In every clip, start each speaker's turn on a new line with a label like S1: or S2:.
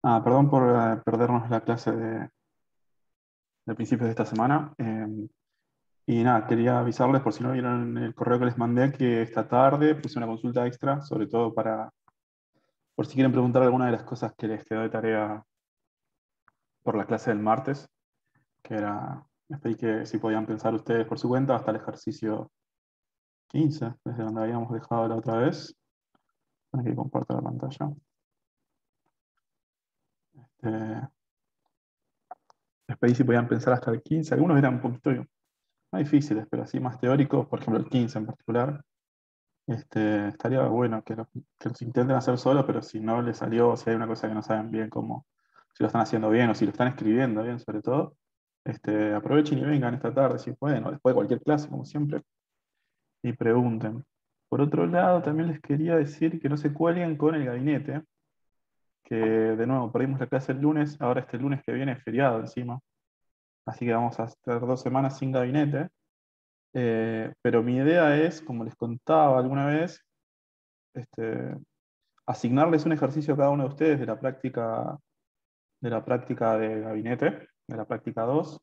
S1: Perdón por perdernos la clase de principios de esta semana. Y nada, quería avisarles por si no vieron el correo que les mandé que esta tarde puse una consulta extra, sobre todo por si quieren preguntar alguna de las cosas que les quedó de tarea por la clase del martes, que era, les pedí que si podían pensar ustedes por su cuenta hasta el ejercicio 15, desde donde habíamos dejado la otra vez. Aquí comparto la pantalla. Eh, Les pedí si podían pensar hasta el 15. Algunos eran un poquito más difíciles, pero así más teóricos, por ejemplo el 15 en particular. Estaría bueno que los intenten hacer solo, pero si no les salió, si hay una cosa que no saben bien cómo, si lo están haciendo bien o si lo están escribiendo bien, sobre todo, aprovechen y vengan esta tarde, si pueden, o después de cualquier clase, como siempre, y pregunten. Por otro lado, también les quería decir que no se cuelguen con el gabinete, que de nuevo perdimos la clase el lunes, ahora este lunes que viene es feriado encima, así que vamos a estar 2 semanas sin gabinete. Pero mi idea es, como les contaba alguna vez, este, asignarles un ejercicio a cada uno de ustedes de la práctica de gabinete, de la práctica 2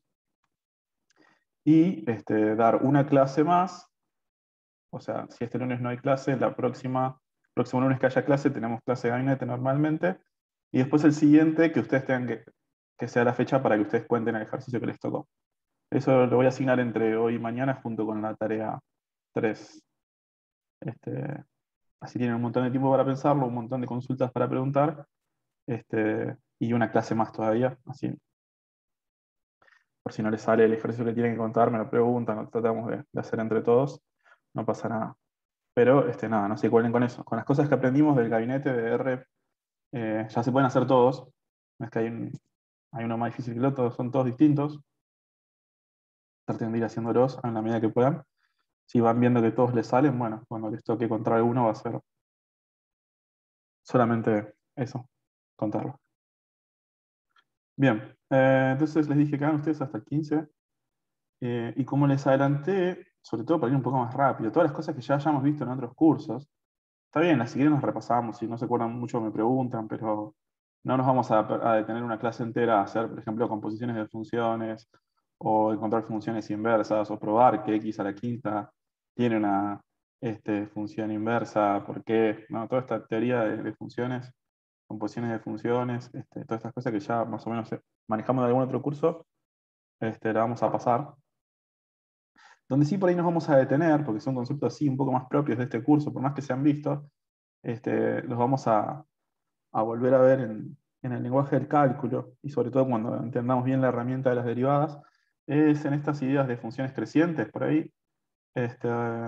S1: y dar una clase más. O sea, si este lunes no hay clase, próximo lunes que haya clase, tenemos clase de gabinete normalmente, y después el siguiente que ustedes tengan que sea la fecha para que ustedes cuenten el ejercicio que les tocó. Eso lo voy a asignar entre hoy y mañana junto con la tarea 3. Este, Así tienen un montón de tiempo para pensarlo, un montón de consultas para preguntar, y una clase más todavía. Así, por si no les sale el ejercicio que tienen que contar, me lo preguntan, lo tratamos de hacer entre todos, no pasa nada. Pero nada, no se cuelen con eso. Con las cosas que aprendimos del gabinete de R, ya se pueden hacer todos. No es que hay uno más difícil que el otro, son todos distintos. Traten de ir haciéndolos en la medida que puedan. Si van viendo que todos les salen, bueno, cuando les toque contar alguno va a ser solamente eso, contarlo. Bien, entonces les dije que hagan ustedes hasta el 15. Y como les adelanté, sobre todo para ir un poco más rápido, todas las cosas que ya hayamos visto en otros cursos, está bien, las siguientes nos repasamos, si no se acuerdan mucho me preguntan, pero no nos vamos a detener una clase entera a hacer, por ejemplo, composiciones de funciones, o encontrar funciones inversas, o probar que x a la quinta tiene una función inversa, por qué, ¿no? Toda esta teoría de funciones, composiciones de funciones, todas estas cosas que ya más o menos manejamos de algún otro curso, la vamos a pasar. Donde sí por ahí nos vamos a detener, porque son conceptos así un poco más propios de este curso, por más que se han visto, los vamos a volver a ver en el lenguaje del cálculo, y sobre todo cuando entendamos bien la herramienta de las derivadas, es en estas ideas de funciones crecientes. Este,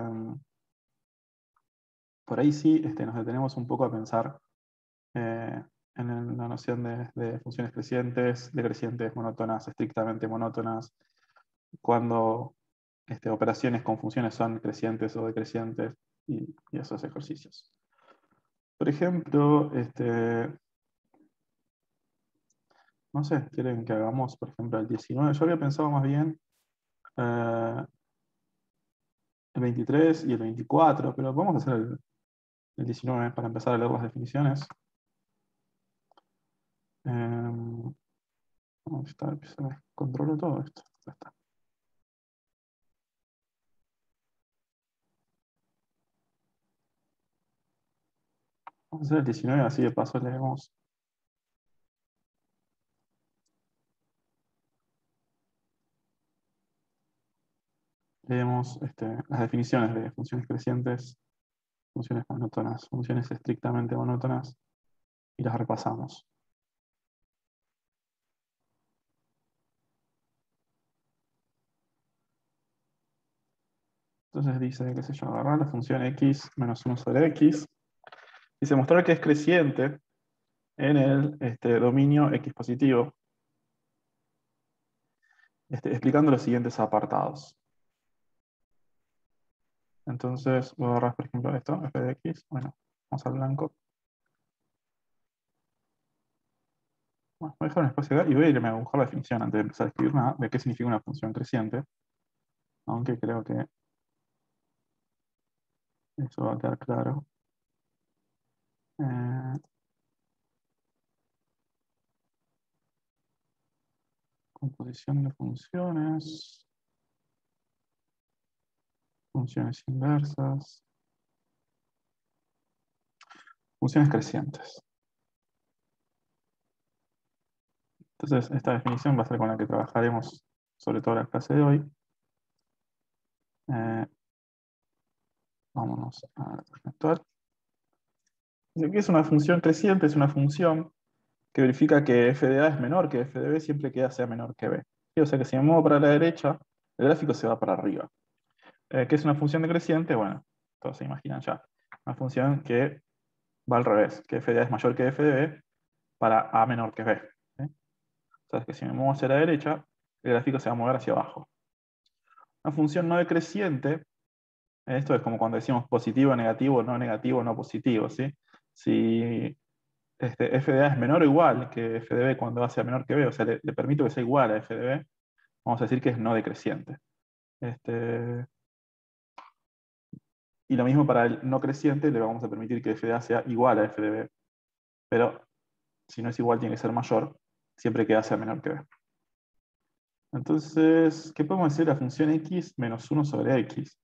S1: por ahí sí nos detenemos un poco a pensar en la noción de funciones crecientes, decrecientes, monótonas, estrictamente monótonas, cuando operaciones con funciones son crecientes o decrecientes y esos ejercicios. Por ejemplo, no sé, quieren que hagamos, por ejemplo, el 19. Yo había pensado más bien eh, el 23 y el 24, pero vamos a hacer el 19 para empezar a leer las definiciones. ¿Dónde está? Controlo todo esto. Ya está. Vamos a hacer el 19, así de paso leemos las definiciones de funciones crecientes, funciones monótonas, funciones estrictamente monótonas, y las repasamos. Entonces dice, qué sé yo, agarrar la función x menos 1 sobre x, y se mostrar que es creciente en el dominio x positivo, explicando los siguientes apartados. Entonces, voy a agarrar, por ejemplo, esto, f de x, bueno, vamos al blanco. Bueno, voy a dejar un espacio acá y voy a irme a buscar la definición antes de empezar a escribir nada de qué significa una función creciente, aunque creo que eso va a quedar claro. Eh, Composición de funciones. Funciones inversas. Funciones crecientes. Entonces, esta definición va a ser con la que trabajaremos sobre todo la clase de hoy. Vámonos a la página actual. Dice que es una función creciente, es una función que verifica que f de A es menor que f de B siempre que A sea menor que B. ¿Sí? O sea que si me muevo para la derecha, el gráfico se va para arriba. ¿Qué es una función decreciente? Bueno, todos se imaginan ya. Una función que va al revés, que f de A es mayor que f de B para A menor que B. ¿Sí? O sea que si me muevo hacia la derecha, el gráfico se va a mover hacia abajo. Una función no decreciente, esto es como cuando decimos positivo, negativo, no positivo. ¿Sí? Si f de A es menor o igual que f de B cuando A sea menor que B, o sea, le permito que sea igual a f de B, vamos a decir que es no decreciente. Y lo mismo para el no creciente, le vamos a permitir que f de A sea igual a f de B. Pero si no es igual, tiene que ser mayor, siempre que A sea menor que B. Entonces, ¿qué podemos decir de la función x menos 1 sobre x?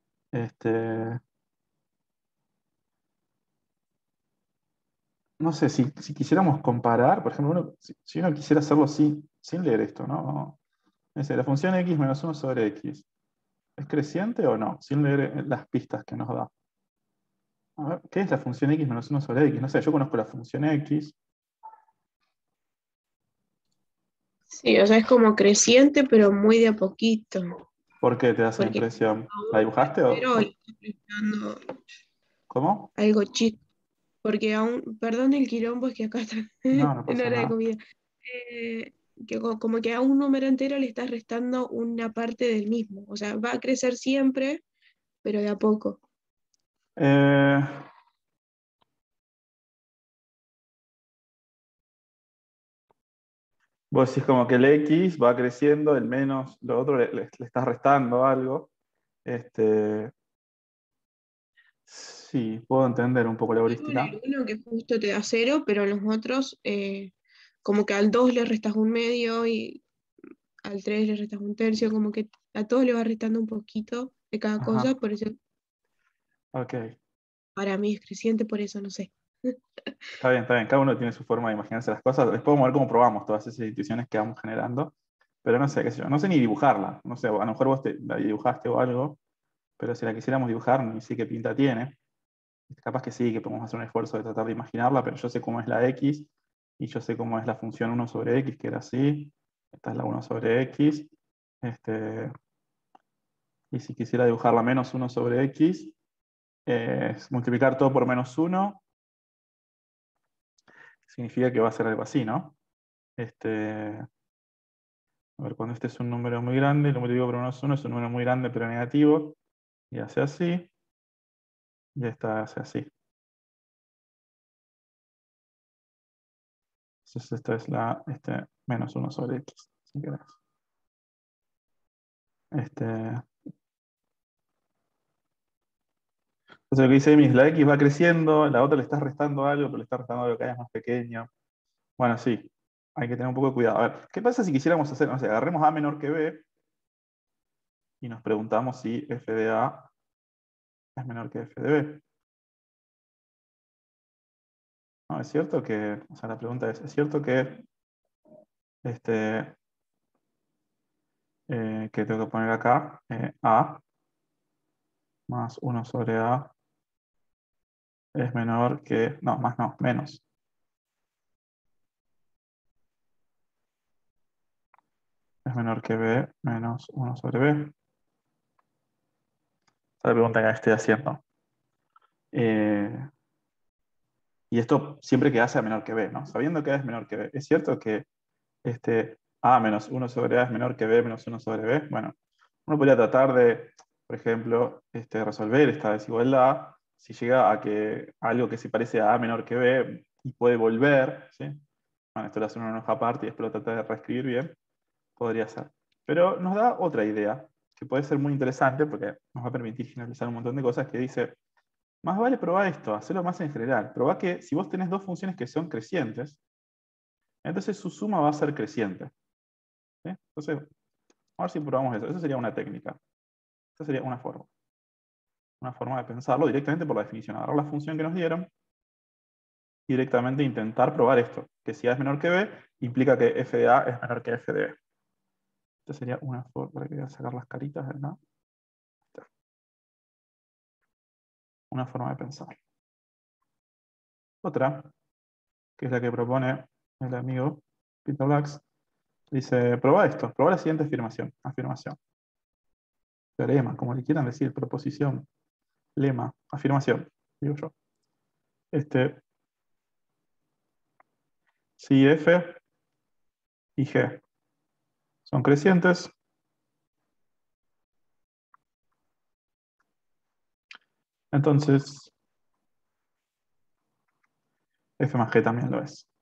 S1: No sé, si quisiéramos comparar, por ejemplo, si uno quisiera hacerlo sin leer esto, ¿no? La función x menos 1 sobre x, ¿es creciente o no? Sin leer las pistas que nos da. A ver, ¿qué es la función x menos 1 sobre x? No sé, yo conozco la función x.
S2: Sí, o sea, es como creciente, pero muy de a poquito.
S1: ¿Por qué te da esa
S2: Porque
S1: impresión? ¿La
S2: aún
S1: dibujaste
S2: pero le está prestando
S1: cómo?
S2: algo chisto. Porque aún, perdón el quilombo, es que acá está
S1: No, no
S2: en
S1: pasa
S2: hora de
S1: nada.
S2: comida. Como que a un número entero le estás restando una parte del mismo. O sea, va a crecer siempre, pero de a poco.
S1: Eh, Vos decís como que el x va creciendo, el menos, lo otro le estás restando algo. Este, sí, puedo entender un poco la
S2: Salvo en
S1: heurística.
S2: el uno que justo te da cero, pero los otros, como que al 2 le restas un medio y al 3 le restas un tercio, como que a todos le va restando un poquito de cada cosa,
S1: Ajá,
S2: por eso
S1: ok.
S2: para mí es creciente, por eso no sé.
S1: Está bien, está bien. Cada uno tiene su forma de imaginarse las cosas. Después vamos a ver cómo probamos todas esas intuiciones que vamos generando. Pero no sé, qué sé yo. No sé ni dibujarla. No sé, a lo mejor vos la dibujaste o algo. Pero si la quisiéramos dibujar, ni sé qué pinta tiene. Capaz que sí, que podemos hacer un esfuerzo de tratar de imaginarla, pero yo sé cómo es la x y yo sé cómo es la función 1 sobre x, que era así. Esta es la 1 sobre x. Este, y si quisiera dibujar la menos 1 sobre x, es multiplicar todo por menos 1, significa que va a ser algo así, ¿no? A ver, cuando este es un número muy grande, lo multiplico por menos 1, es un número muy grande pero negativo, y hace así, y esta hace así. Entonces esta es la menos 1 sobre x, si querés. Este, Entonces lo que dice Emi es la x va creciendo, la otra le está restando algo, pero le está restando algo que es más pequeño. Bueno, sí, hay que tener un poco de cuidado. A ver, ¿qué pasa si quisiéramos hacer, no sé, agarremos a menor que b y nos preguntamos si f de a es menor que f de b? No, es cierto que, o sea, la pregunta es cierto este, que tengo que poner acá a más 1 sobre a es menor que, no, más no, menos, es menor que b menos 1 sobre b? Esa es la pregunta que estoy haciendo. Eh, Y esto siempre que A sea menor que B, ¿no? Sabiendo que A es menor que B. ¿Es cierto que A menos 1 sobre A es menor que B menos 1 sobre B? Bueno, uno podría tratar de, por ejemplo, resolver esta desigualdad si llega a que algo que se parece a A menor que B y puede volver, ¿sí? Bueno, esto lo hace uno en una hoja aparte y después lo trata de reescribir bien, podría ser. Pero nos da otra idea que puede ser muy interesante porque nos va a permitir generalizar un montón de cosas que dice, más vale probar esto, hacerlo más en general. Probá que si vos tenés dos funciones que son crecientes, entonces su suma va a ser creciente. ¿sí? Entonces, a ver si probamos eso. Eso sería una técnica. Esa sería una forma. Una forma de pensarlo directamente por la definición. Agarrar la función que nos dieron y directamente intentar probar esto. Que si A es menor que B, implica que f de A es menor que f de B. Esta sería una forma, para que voy a sacar las caritas, ¿verdad? Una forma de pensar. Otra, que es la que propone el amigo Peter Lux, dice, prueba esto, prueba la siguiente afirmación. Afirmación. Teorema, como le quieran decir, proposición, lema, afirmación, digo yo. Si F y G son crecientes, entonces F más G también lo es.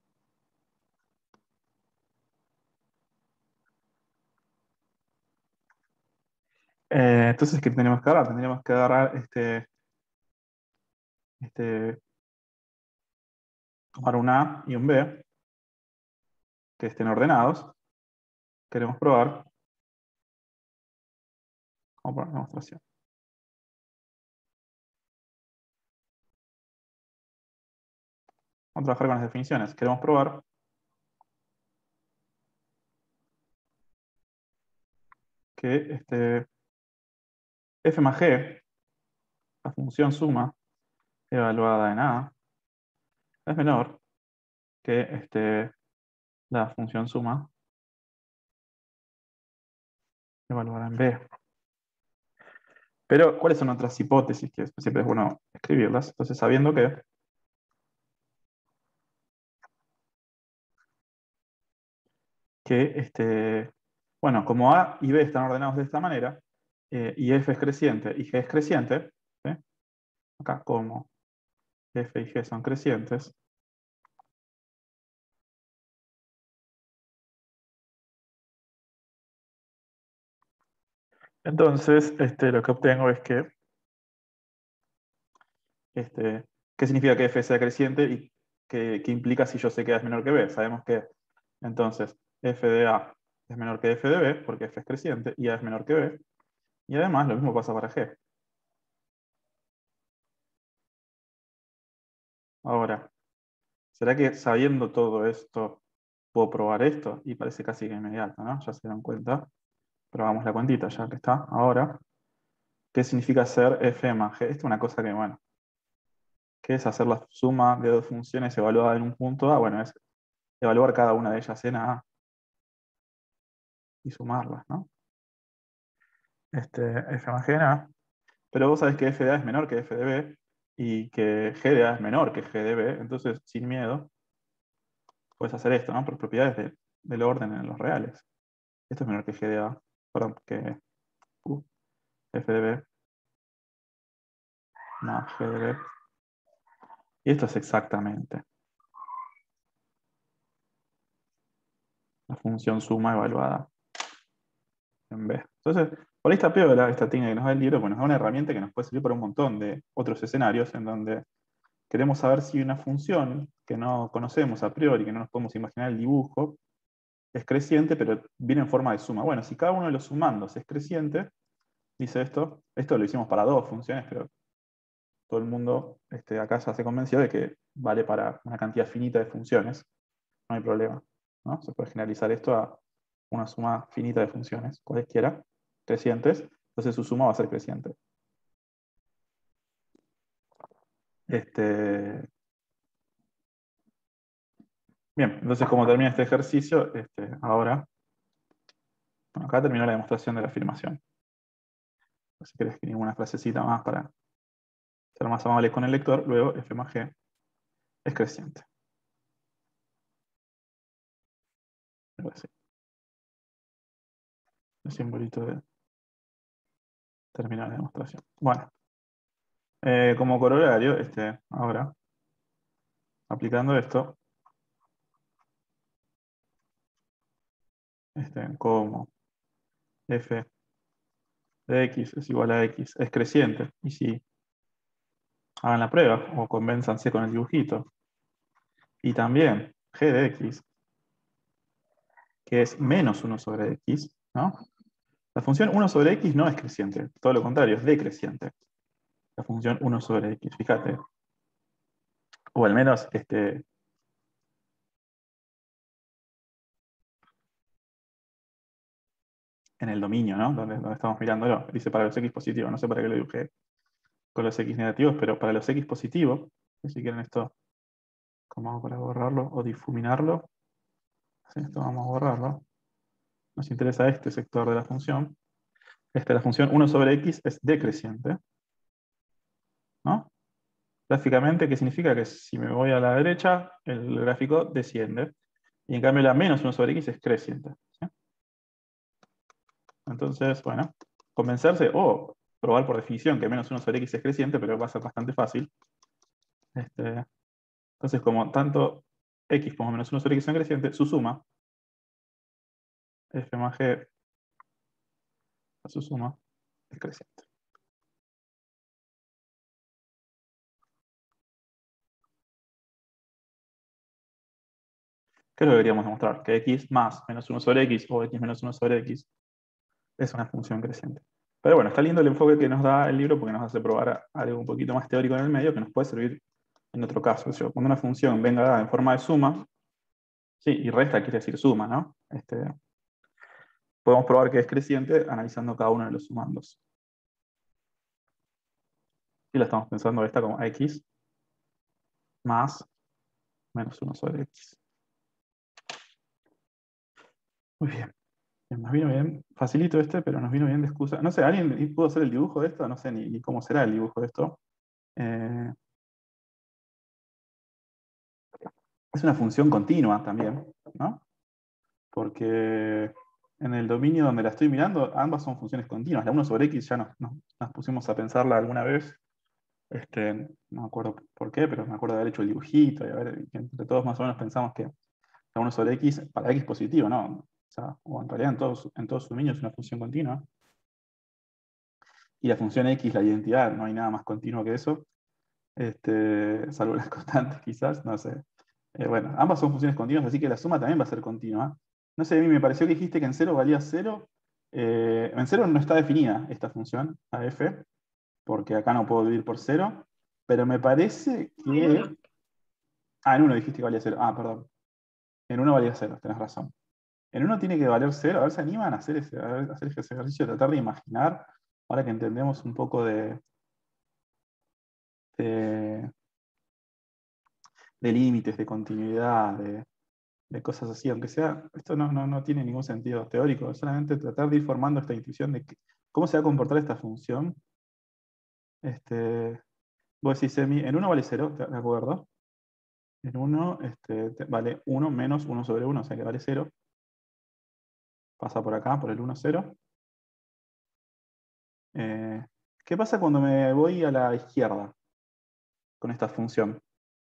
S1: Entonces, ¿qué tenemos que agarrar? Tendríamos que agarrar tomar un A y un B, que estén ordenados. Queremos probar. Vamos a poner una demostración. Vamos a trabajar con las definiciones. Queremos probar que f más g, la función suma evaluada en A, es menor que la función suma evaluada en B. Pero, ¿cuáles son otras hipótesis? Que siempre es bueno escribirlas. Entonces, sabiendo bueno, como A y B están ordenados de esta manera, y F es creciente y G es creciente, ¿sí? Acá como F y G son crecientes, entonces lo que obtengo es ¿qué significa que F sea creciente y qué implica si yo sé que A es menor que B? Sabemos que entonces F de A es menor que F de B, porque F es creciente y A es menor que B, y además lo mismo pasa para G. Ahora, ¿será que sabiendo todo esto puedo probar esto? Y parece casi que inmediato, ¿no? Ya se dan cuenta. Probamos la cuentita ya que está. Ahora, ¿qué significa hacer f más g? Esta es una cosa que, bueno, ¿qué es hacer la suma de dos funciones evaluadas en un punto A? Bueno, es evaluar cada una de ellas en A y sumarlas, ¿no? F más g en A. Pero vos sabés que f de A es menor que f de B y que g de A es menor que g de B, entonces, sin miedo, puedes hacer esto, ¿no? Por propiedades del orden en los reales. Esto es menor que g de A, perdón, que f de B más g de B. Y esto es exactamente la función suma evaluada en B. Entonces, por ahí está piola esta técnica que nos da el libro, pues nos da una herramienta que nos puede servir para un montón de otros escenarios en donde queremos saber si una función que no conocemos a priori, que no nos podemos imaginar el dibujo, es creciente, pero viene en forma de suma. Bueno, si cada uno de los sumandos es creciente, dice esto lo hicimos para dos funciones, pero todo el mundo acá ya se convenció de que vale para una cantidad finita de funciones. No hay problema, ¿no? Se puede generalizar esto a una suma finita de funciones, cualesquiera, crecientes, entonces su suma va a ser creciente. Bien, entonces como termina este ejercicio, ahora, bueno, acá terminó la demostración de la afirmación. Si querés escribir una frasecita más para ser más amables con el lector, luego f más g es creciente. Algo así. El simbolito de terminar la demostración. Bueno, como corolario, ahora, aplicando esto, como f de x es igual a x es creciente, y si hagan la prueba o convénzanse con el dibujito, y también g de x que es menos 1 sobre x, ¿no? La función 1 sobre x no es creciente, todo lo contrario, es decreciente. La función 1 sobre x, fíjate. O al menos en el dominio, ¿no? Donde estamos mirándolo. Dice para los x positivos, no sé para qué lo dibujé con los x negativos, pero para los x positivos, si quieren esto, ¿cómo hago para borrarlo o difuminarlo? Sí, esto vamos a borrarlo. Nos interesa este sector de la función. La función 1 sobre x es decreciente, ¿no? Gráficamente, ¿qué significa? Que si me voy a la derecha, el gráfico desciende. Y en cambio la menos 1 sobre x es creciente. ¿Sí? Entonces, bueno, convencerse o probar por definición que menos 1 sobre x es creciente, pero va a ser bastante fácil. Entonces, como tanto x como menos 1 sobre x son crecientes, su suma, f más g, su suma, es creciente. ¿Qué es lo que deberíamos demostrar? Que x más menos 1 sobre x o x menos 1 sobre x es una función creciente. Pero bueno, está lindo el enfoque que nos da el libro porque nos hace probar algo un poquito más teórico en el medio que nos puede servir en otro caso. Cuando una función venga dada en forma de suma, sí, y resta quiere decir suma, ¿no? Podemos probar que es creciente analizando cada uno de los sumandos. Y la estamos pensando esta como x más menos 1 sobre x. Muy bien. Nos vino bien, facilito pero nos vino bien de excusa. No sé, ¿alguien pudo hacer el dibujo de esto? No sé ni cómo será el dibujo de esto. Es una función continua también, ¿no? Porque en el dominio donde la estoy mirando, ambas son funciones continuas. La 1 sobre x ya nos pusimos a pensarla alguna vez. No me acuerdo por qué, pero me acuerdo de haber hecho el dibujito y que entre todos más o menos pensamos que la 1 sobre x, para x positivo, ¿no? O sea, o en realidad en todos sus dominios es una función continua. Y la función x, la identidad, no hay nada más continuo que eso. Salvo las constantes quizás, no sé. Bueno, ambas son funciones continuas, así que la suma también va a ser continua. No sé, a mí me pareció que dijiste que en 0 valía 0. En 0 no está definida esta función, AF, porque acá no puedo dividir por 0, pero me parece
S2: En
S1: que...
S2: uno.
S1: Ah, en 1 dijiste que valía 0. Ah, perdón. En 1 valía 0, tenés razón. En 1 tiene que valer 0. A ver si animan a hacer ese ejercicio, tratar de imaginar, ahora que entendemos un poco de, de límites, de continuidad, de cosas así, aunque sea, esto no tiene ningún sentido teórico, es solamente tratar de ir formando esta intuición de cómo se va a comportar esta función. Vos decís, en 1 vale 0, ¿de acuerdo? En 1 vale 1 menos 1 sobre 1, o sea que vale 0. Pasa por acá, por el 1, 0. ¿Qué pasa cuando me voy a la izquierda con esta función?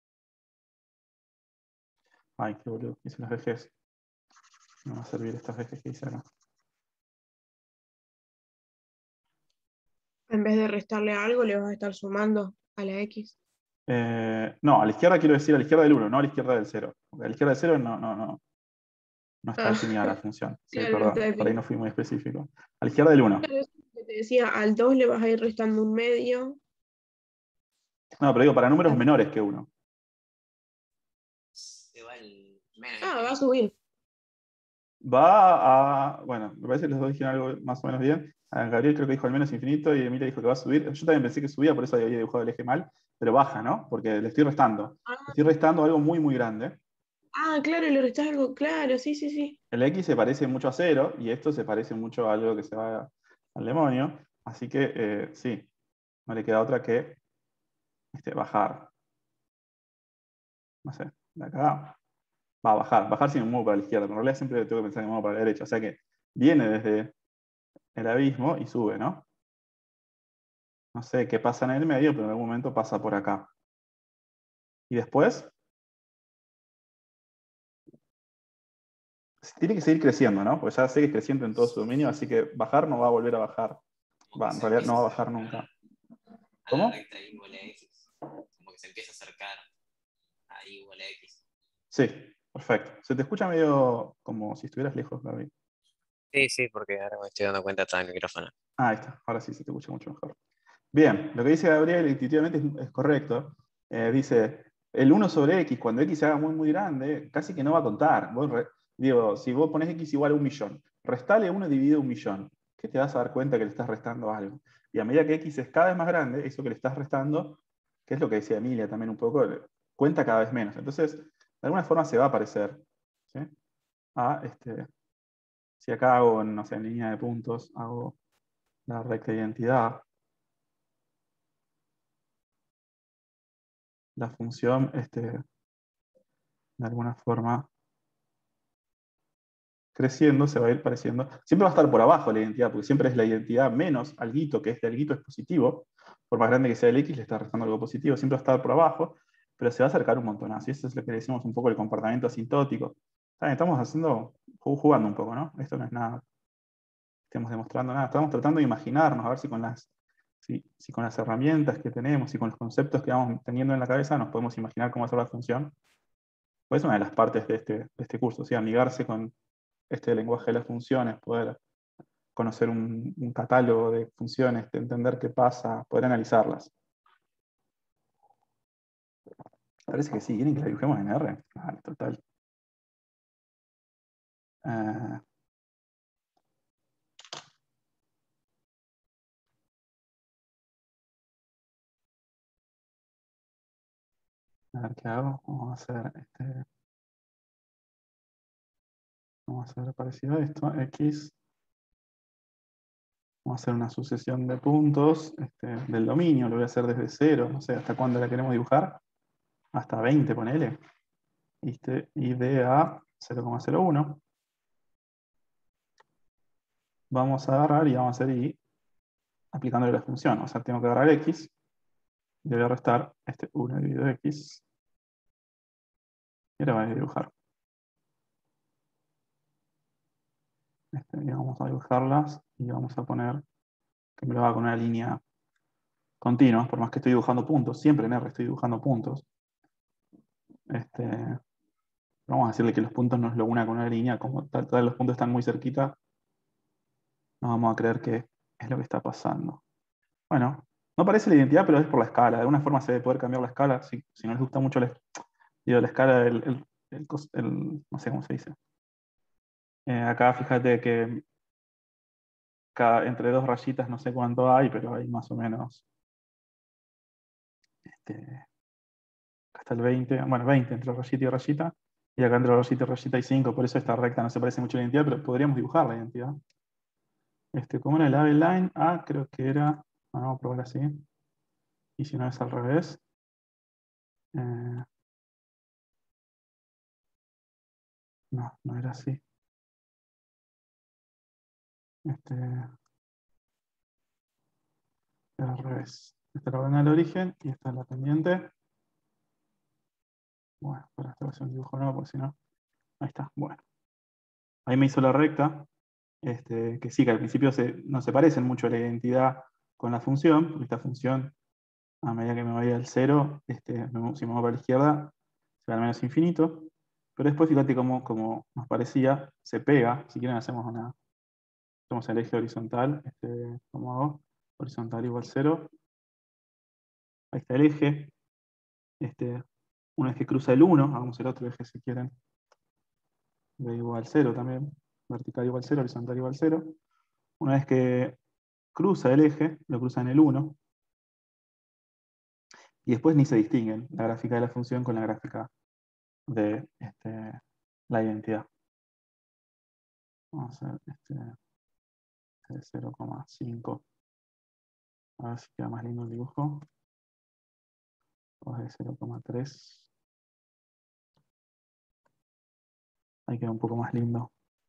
S1: Ay, qué boludo, hice las vejes. No va a servir estas vejes que hice acá.
S2: En vez de restarle algo, le vas a estar sumando a la X.
S1: No, a la izquierda quiero decir a la izquierda del 1, no a la izquierda del 0. Porque a la izquierda del 0 no está
S2: Ah,
S1: definida la función. Sí,
S2: claro, no está
S1: perdón, por ahí
S2: definido.
S1: no fui muy específico. A la izquierda del 1.
S2: Claro, eso es lo que te decía, al 2 le vas a ir restando un medio.
S1: No, pero digo, para números menores que 1.
S3: Igual menos
S2: Ah, va a
S3: infinito.
S2: subir.
S1: Va a. Bueno, me parece que los dos dijeron algo más o menos bien. Gabriel creo que dijo al menos infinito y Emilia dijo que va a subir. Yo también pensé que subía, por eso había dibujado el eje mal, pero baja, ¿no? Porque le estoy restando. Le estoy restando algo muy, muy grande.
S2: Claro, le restás algo. Claro, sí, sí, sí.
S1: El X se parece mucho a 0 y esto se parece mucho a algo que se va al demonio. Así que sí, no le queda otra que bajar. No sé, de acá va a bajar. Bajar sin un modo para la izquierda. Pero en realidad siempre tengo que pensar en un modo para la derecha. O sea que viene desde el abismo y sube, ¿no? No sé qué pasa en el medio, pero en algún momento pasa por acá. Y después tiene que seguir creciendo, ¿no? Porque ya sé que es creciente en todo su dominio, así que bajar no va a volver a bajar.
S3: Como que
S1: En
S3: se
S1: realidad no
S3: empieza
S1: va
S3: a
S1: a bajar
S3: acercar
S1: nunca.
S3: a la
S1: ¿Cómo?
S3: recta igual a X. Como que se empieza a acercar a igual a X.
S1: Sí. Perfecto. Se te escucha medio como si estuvieras lejos, Gaby.
S3: Sí, sí, porque ahora me estoy dando cuenta está el micrófono.
S1: Ah, ahí está. Ahora sí se te escucha mucho mejor. Bien, lo que dice Gabriel intuitivamente es correcto. Dice, el 1 sobre x, cuando x se haga muy, muy grande, casi que no va a contar. Digo, si vos pones x igual a 1.000.000, restale 1 dividido 1.000.000, ¿qué te vas a dar cuenta que le estás restando algo? Y a medida que x es cada vez más grande, eso que le estás restando, que es lo que decía Emilia también un poco, cuenta cada vez menos. Entonces, de alguna forma se va a parecer, ¿sí? Si acá hago, no sé, en línea de puntos, hago la recta de identidad, la función, de alguna forma, creciendo, se va a ir pareciendo. Siempre va a estar por abajo la identidad, porque siempre es la identidad menos alguito, que este alguito es positivo. Por más grande que sea el x, le está restando algo positivo. Siempre va a estar por abajo, pero se va a acercar un montonazo. Y eso es lo que le decimos un poco el comportamiento asintótico. Estamos haciendo, jugando un poco, ¿no? Esto no es nada que estemos demostrando nada. Estamos tratando de imaginarnos, a ver si con si con las herramientas que tenemos y con los conceptos que vamos teniendo en la cabeza nos podemos imaginar cómo hacer la función. Pues es una de las partes de este curso, o sea, amigarse con este lenguaje de las funciones, poder conocer un catálogo de funciones, de entender qué pasa, poder analizarlas. Parece que sí, ¿quieren que la dibujemos en R? Vale, total. A ver qué hago. Vamos a hacer vamos a hacer parecido a esto. X. Vamos a hacer una sucesión de puntos del dominio. Lo voy a hacer desde 0. No sé hasta cuándo la queremos dibujar. Hasta 20, ponele. Y de a 0,01. Vamos a agarrar y vamos a hacer y aplicándole la función. O sea, tengo que agarrar x. Y le voy a restar 1 dividido x. Y ahora voy a dibujar. Y vamos a dibujarlas y vamos a poner que me lo haga con una línea continua, por más que estoy dibujando puntos, siempre en R estoy dibujando puntos. Vamos a decirle que los puntos nos lo una con una línea, como todos los puntos están muy cerquita, no vamos a creer que es lo que está pasando. Bueno, no parece la identidad, pero es por la escala. De alguna forma se debe poder cambiar la escala, si no les gusta mucho la escala, no sé cómo se dice. Acá fíjate que entre dos rayitas no sé cuánto hay, pero hay más o menos hasta el 20, bueno, 20 entre rayita y rayita, y acá entre rayita y rayita hay 5, por eso esta recta no se parece mucho a la identidad, pero podríamos dibujar la identidad. ¿Cómo era el label line? Creo que era, vamos a probar así, y si no es al revés. No, no era así. Era al revés. Esta es la ordena del origen y esta es la pendiente. Bueno, para esta versión dibujo nuevo, porque si no, ahí está. Bueno, ahí me hizo la recta, que sí, que al principio no se parecen mucho a la identidad con la función, porque esta función, a medida que me vaya al 0, si me voy para la izquierda, se va al menos infinito. Pero después fíjate cómo nos parecía, se pega. Si quieren hacemos el eje horizontal, ¿cómo hago? Horizontal igual 0. Ahí está el eje. Una vez que cruza el 1, hagamos el otro eje si quieren. De igual 0 también. Vertical igual 0, horizontal igual 0. Una vez que cruza el eje, lo cruza en el 1. Y después ni se distinguen la gráfica de la función con la gráfica de la identidad. Vamos a hacer de 0,5. A ver si queda más lindo el dibujo. O de 0,3. Ahí queda un poco más lindo.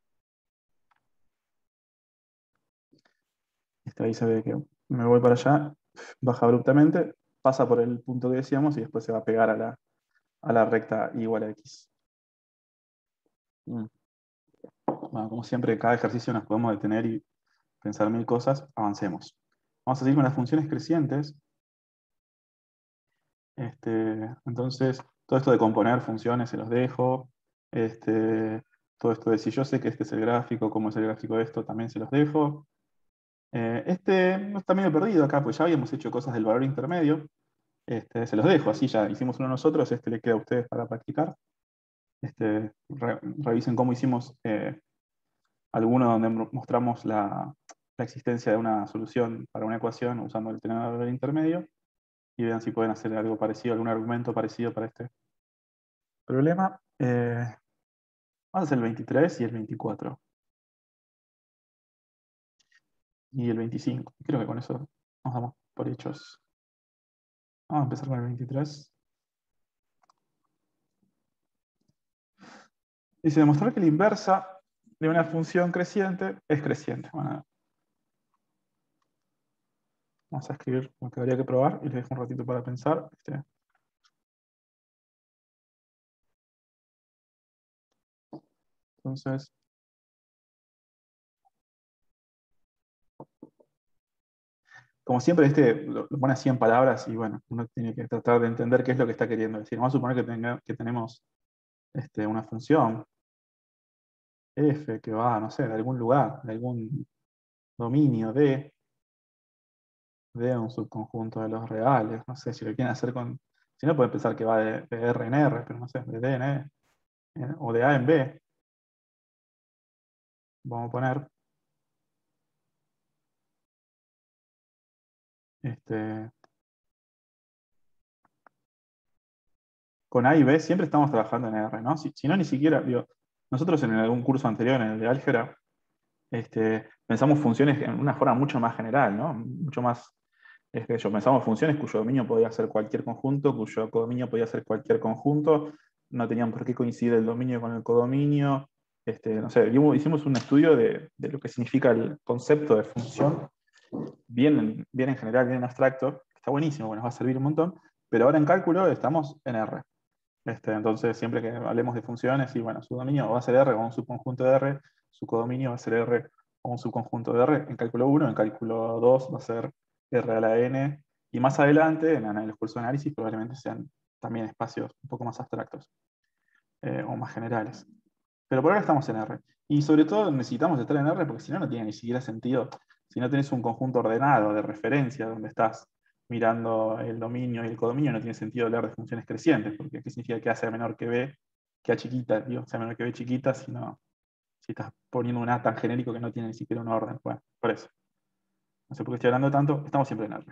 S1: Ahí se ve que me voy para allá, baja abruptamente, pasa por el punto que decíamos y después se va a pegar a la recta igual a x. Bueno, como siempre, cada ejercicio nos podemos detener y pensar mil cosas, avancemos. Vamos a seguir con las funciones crecientes. Entonces, todo esto de componer funciones se los dejo. Todo esto de si yo sé que este es el gráfico, cómo es el gráfico de esto, también se los dejo. No está medio perdido acá, pues ya habíamos hecho cosas del valor intermedio. Se los dejo, así ya hicimos uno nosotros, le queda a ustedes para practicar. Revisen cómo hicimos alguno donde mostramos la existencia de una solución para una ecuación usando el tenor intermedio y vean si pueden hacer algo parecido, algún argumento parecido para este problema. Vamos a hacer el 23 y el 24. Y el 25. Creo que con eso nos damos por hechos. Vamos a empezar con el 23. Dice demostrar que la inversa de una función creciente es creciente. Bueno, vamos a escribir lo que habría que probar y les dejo un ratito para pensar. Entonces, como siempre, lo pone así en palabras y bueno, uno tiene que tratar de entender qué es lo que está queriendo decir. Vamos a suponer que tenemos una función f que va, no sé, de algún lugar, de algún dominio de un subconjunto de los reales. No sé si lo quieren hacer con. Si no, pueden pensar que va de R en R, pero no sé, de D en E, o de A en B. Vamos a poner. Con A y B siempre estamos trabajando en R, ¿no? Si no, ni siquiera, digo, nosotros en algún curso anterior, en el de álgebra, pensamos funciones en una forma mucho más general, ¿no? Mucho más, pensamos funciones cuyo dominio podía ser cualquier conjunto, cuyo codominio podía ser cualquier conjunto, no tenían por qué coincidir el dominio con el codominio. No sé, hicimos un estudio de lo que significa el concepto de función, bien en general, bien en abstracto, que está buenísimo, que nos va a servir un montón, pero ahora en cálculo estamos en R. Entonces, siempre que hablemos de funciones, y bueno, su dominio va a ser R o un subconjunto de R, su codominio va a ser R o un subconjunto de R en cálculo 1, en cálculo 2 va a ser R a la n, y más adelante, en los cursos de análisis, probablemente sean también espacios un poco más abstractos o más generales. Pero por ahora estamos en R. Y sobre todo necesitamos estar en R porque si no, no tiene ni siquiera sentido. Si no tenés un conjunto ordenado de referencia donde estás mirando el dominio y el codominio, no tiene sentido hablar de funciones crecientes, porque ¿qué significa que A sea menor que B, que A chiquita, digo, sea menor que B chiquita, si estás poniendo un A tan genérico que no tiene ni siquiera un orden? Bueno, por eso. No sé por qué estoy hablando tanto, estamos siempre en R.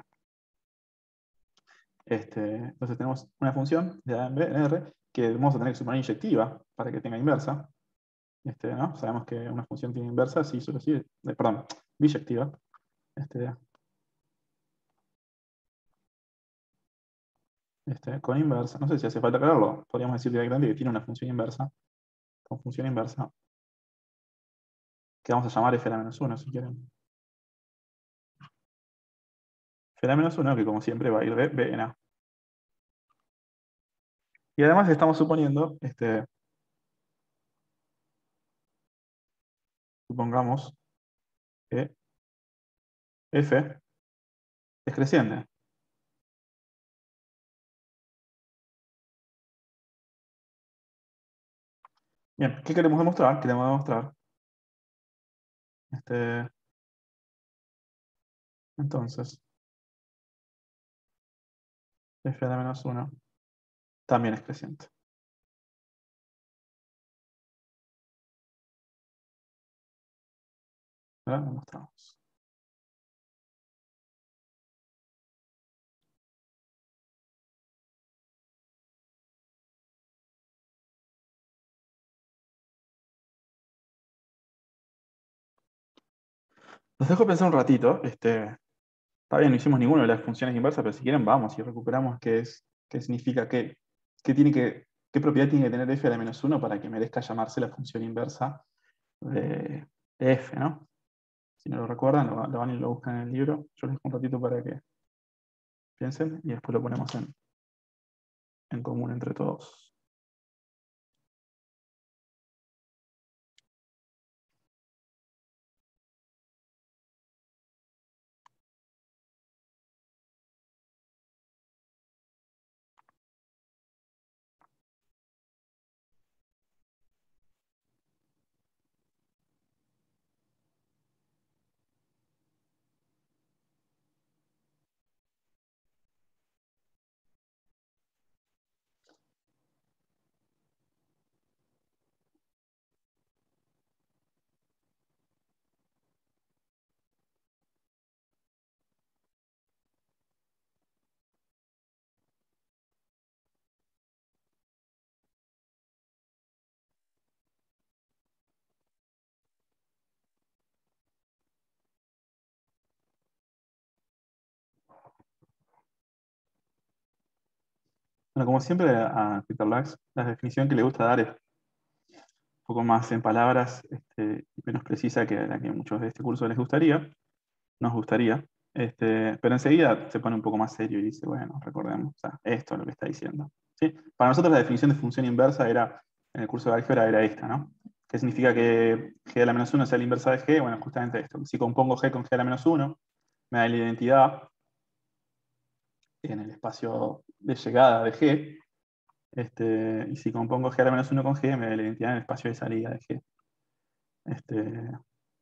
S1: Entonces tenemos una función de A en R que vamos a tener que suponer inyectiva para que tenga inversa. ¿No? Sabemos que una función tiene inversa, sí, solo sí, perdón, biyectiva. Con inversa, no sé si hace falta aclararlo, podríamos decir directamente que tiene una función inversa, con función inversa, que vamos a llamar f a la menos 1 si quieren. F a la menos 1, que como siempre va a ir de B en A. Y además estamos suponiendo, supongamos que f es creciente. Bien, ¿qué queremos demostrar? Queremos demostrar, entonces, f a la menos 1 también es creciente. ¿Verdad? Demostramos. Los dejo pensar un ratito. Está bien, no hicimos ninguna de las funciones inversas, pero si quieren, vamos y recuperamos qué significa, qué propiedad tiene que tener f a la menos 1 para que merezca llamarse la función inversa de f, ¿no? Si no lo recuerdan, lo van y lo buscan en el libro. Yo les dejo un ratito para que piensen y después lo ponemos en común entre todos. Bueno, como siempre a Peter Lux, la definición que le gusta dar es un poco más en palabras y menos precisa que la que muchos de este curso les gustaría, nos gustaría. Pero enseguida se pone un poco más serio y dice, bueno, recordemos, o sea, esto es lo que está diciendo. ¿Sí? Para nosotros la definición de función inversa era, en el curso de álgebra era esta, ¿no? ¿Qué significa que g a la menos 1 sea la inversa de g? Bueno, justamente esto. Si compongo g con g a la menos 1, me da la identidad en el espacio de llegada de g. Y si compongo g a la menos 1 con g, me da la identidad en el espacio de salida de g. Este,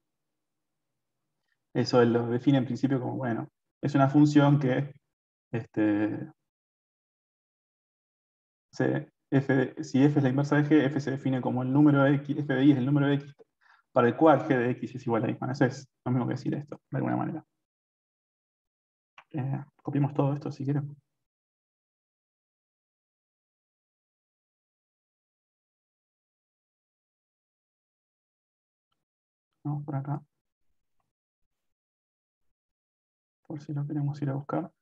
S1: Eso lo define en principio como, bueno, es una función que este, si f es la inversa de g, f se define como el número de x, f de y es el número de x para el cual g de x es igual a y. Bueno, eso es lo mismo que decir esto, de alguna manera. Copiamos todo esto si quieren. Vamos por acá, por si lo queremos ir a buscar.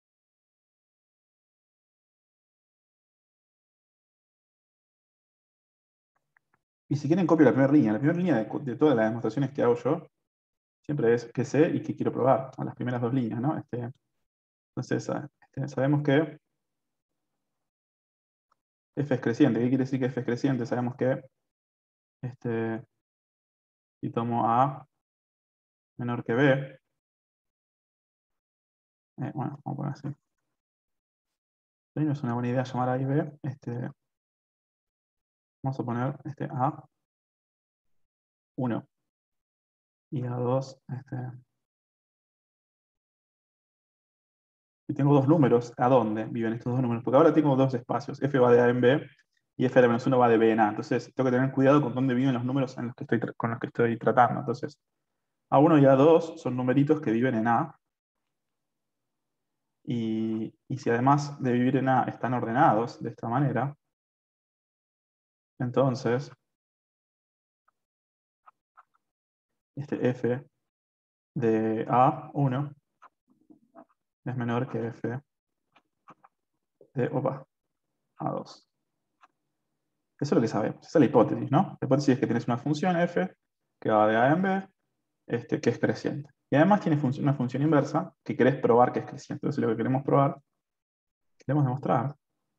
S1: Y si quieren copio la primera línea de todas las demostraciones que hago yo, siempre es qué sé y qué quiero probar, a las primeras dos líneas, ¿no? Entonces, sabemos que f es creciente. ¿Qué quiere decir que f es creciente? Sabemos que si tomo a menor que b, bueno, vamos a poner así. Ahí no es una buena idea llamar a y b. Vamos a poner a 1 y a 2. Y tengo dos números, ¿a dónde viven estos dos números? Porque ahora tengo dos espacios, f va de a en b y f a la menos 1 va de b en a. Entonces tengo que tener cuidado con dónde viven los números con los que estoy tratando. Entonces, a1 y a2 son numeritos que viven en a. Y si además de vivir en a están ordenados de esta manera, entonces f de a1 es menor que f de a2. Eso es lo que sabemos. Esa es la hipótesis, ¿no? La hipótesis es que tienes una función f que va de a en b, que es creciente. Y además tiene una función inversa que querés probar que es creciente. Entonces lo que queremos probar, queremos demostrar,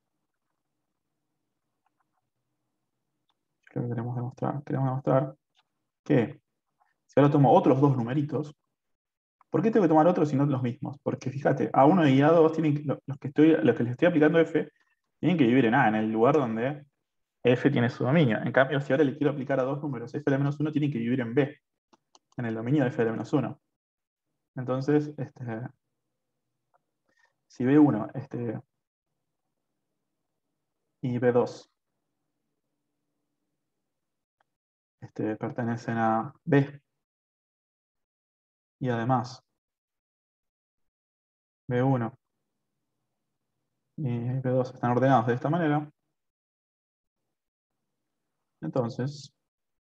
S1: queremos demostrar que si ahora tomo otros dos numeritos, ¿por qué tengo que tomar otros y no los mismos? Porque fíjate, A1 y A2 tienen los que les estoy aplicando f tienen que vivir en A, en el lugar donde f tiene su dominio. En cambio, si ahora le quiero aplicar a dos números f de menos 1, tienen que vivir en B, en el dominio de f de menos 1. Entonces, si B1 y B2 pertenecen a B, y además B1 y B2 están ordenados de esta manera, entonces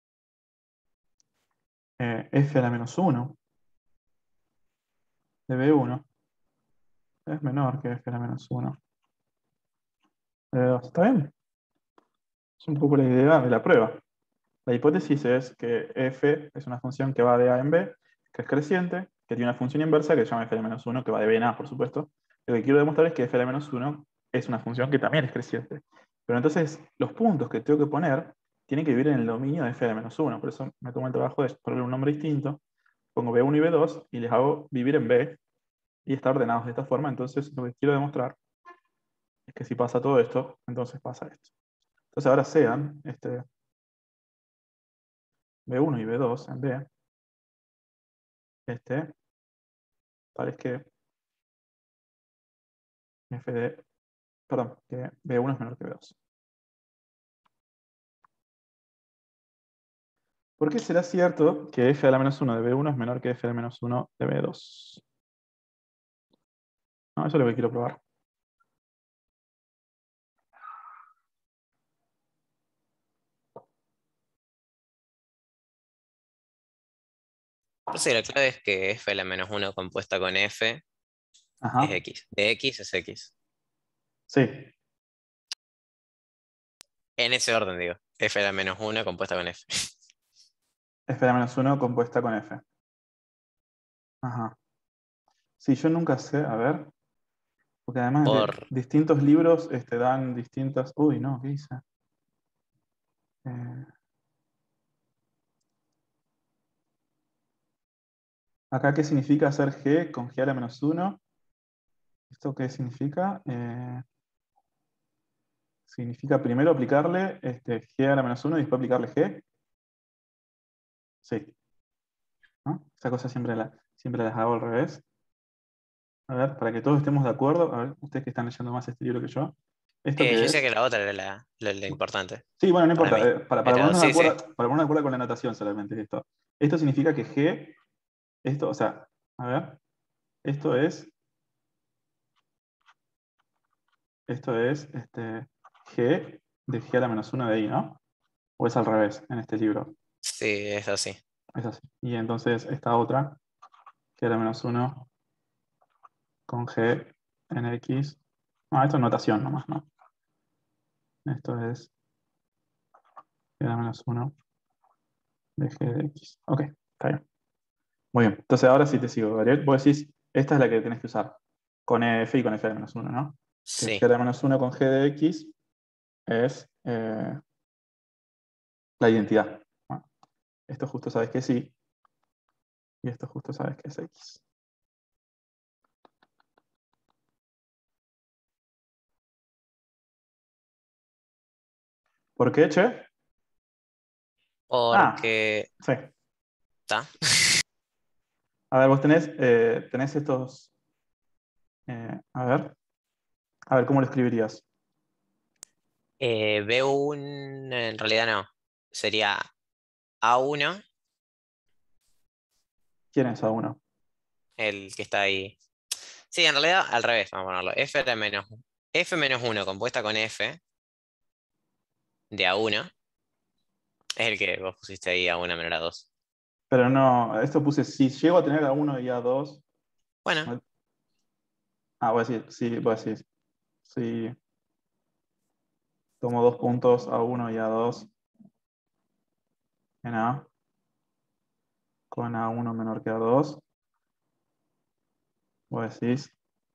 S1: f a la menos 1 de B1 es menor que f a la menos 1 de B2. ¿Está bien? Es un poco la idea de la prueba. La hipótesis es que f es una función que va de a en b, que es creciente, que tiene una función inversa que se llama f de menos 1, que va de b en a, por supuesto. Lo que quiero demostrar es que f de menos 1 es una función que también es creciente. Pero entonces los puntos que tengo que poner tienen que vivir en el dominio de f de menos 1. Por eso me tomo el trabajo de ponerle un nombre distinto. Pongo b1 y b2 y les hago vivir en b y estar ordenados de esta forma. Entonces lo que quiero demostrar es que si pasa todo esto, entonces pasa esto. Entonces ahora sean b1 y b2 en b, tal es que f de, perdón, que b1 es menor que b2. ¿Por qué será cierto que f a la menos 1 de b1 es menor que f a la menos 1 de b2? No, eso es lo que quiero probar.
S3: Entonces la clave es que f a la menos 1 compuesta con f es
S1: Ajá,
S3: x. De x es x.
S1: sí.
S3: En ese orden, digo. F a la menos 1 compuesta con F.
S1: F a la menos 1 compuesta con F. Ajá. Sí, yo nunca sé, a ver, porque además de
S3: Por.
S1: distintos libros dan distintas... Uy, no, ¿qué hice? Eh, Acá, ¿qué significa hacer G con G a la menos 1? ¿Esto qué significa? Significa primero aplicarle G a la menos 1 y después aplicarle G. Sí, ¿no? Esta cosa siempre las hago al revés. A ver, para que todos estemos de acuerdo, a ver, ustedes que están leyendo más este libro que yo. ¿Esto qué
S3: Yo decía
S1: es?
S3: que la otra era la importante
S1: Sí, bueno, no
S3: para
S1: importa.
S3: mí.
S1: Para
S3: Pero
S1: ponernos de
S3: sí, sí.
S1: acuerdo, para ponernos de acuerdo con la notación solamente es esto. Esto significa que G, o sea, a ver, esto es, G de G a la menos 1 de I, ¿no? O es al revés en este libro.
S3: Sí, es así.
S1: Es así. Y entonces esta otra, G a la menos 1 con G en X. No, esto es notación nomás, ¿no? Esto es G a la menos 1 de G de X. Ok, está bien. Muy bien. Entonces ahora sí te sigo, Gabriel. Vos decís, esta es la que tenés que usar. Con F y con F a la menos 1, ¿no? Que G
S3: Sí.
S1: a la menos 1 con G de X es la identidad. Bueno, esto justo sabes que sí. Y esto justo sabes que es X. ¿Por qué, che? Ah,
S3: Porque.
S1: sí.
S3: ¿Está?
S1: A ver, vos tenés estos. A ver, ¿cómo lo escribirías?
S3: Veo un. En realidad no. Sería A1,
S1: ¿Quién es A1?
S3: el que está ahí. Sí, en realidad al revés, vamos a ponerlo. F menos 1 compuesta con F de A1 es el que vos pusiste ahí A1 menor a 2.
S1: Pero no, esto puse, si llego a tener A1 y A2.
S3: Bueno,
S1: ¿No? Ah, voy a decir, sí, voy a decir, sí, tomo 2 puntos A1 y A2 en A, con A1 menor que A2. Vos decís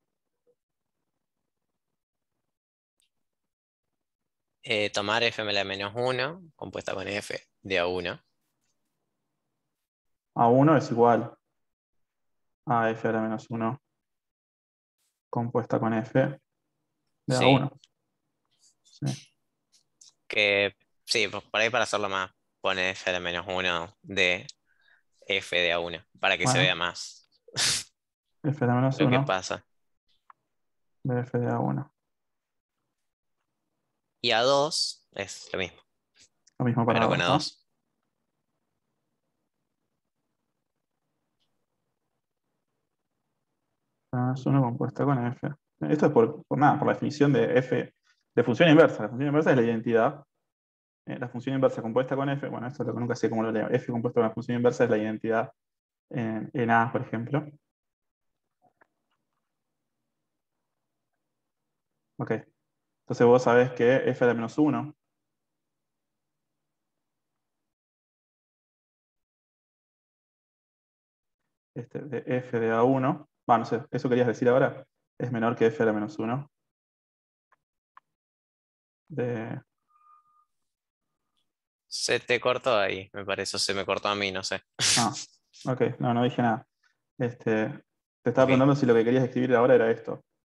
S3: tomar F menos 1 compuesta con F de A1.
S1: A1 es igual a F a la menos 1 compuesta con F de
S3: Sí,
S1: A1. Sí.
S3: que sí, por ahí para hacerlo más, pone F a la menos 1 de F de A1 para que se vea
S1: Bueno,
S3: más
S1: F a la menos
S3: lo que
S1: 1
S3: pasa.
S1: de F de A1.
S3: Y A2 es lo mismo,
S1: Lo mismo para
S3: pero con
S1: A2, ¿no?
S3: A2.
S1: F a la menos 1 compuesta con F. Esto es por nada, por la definición de F de función inversa. La función inversa es la identidad. La función inversa compuesta con F, bueno, esto es lo que nunca sé cómo lo leo. F compuesto con la función inversa es la identidad en A, por ejemplo. Ok. Entonces vos sabés que F a la menos 1 de F de A1, no sé, eso querías decir ahora, es menor que F a la menos 1 de...
S3: Se te cortó ahí, me parece, o se me cortó a mí, no sé.
S1: Ah, ok, no, no dije nada. Te estaba
S3: Ok.
S1: preguntando si lo que querías escribir ahora era esto.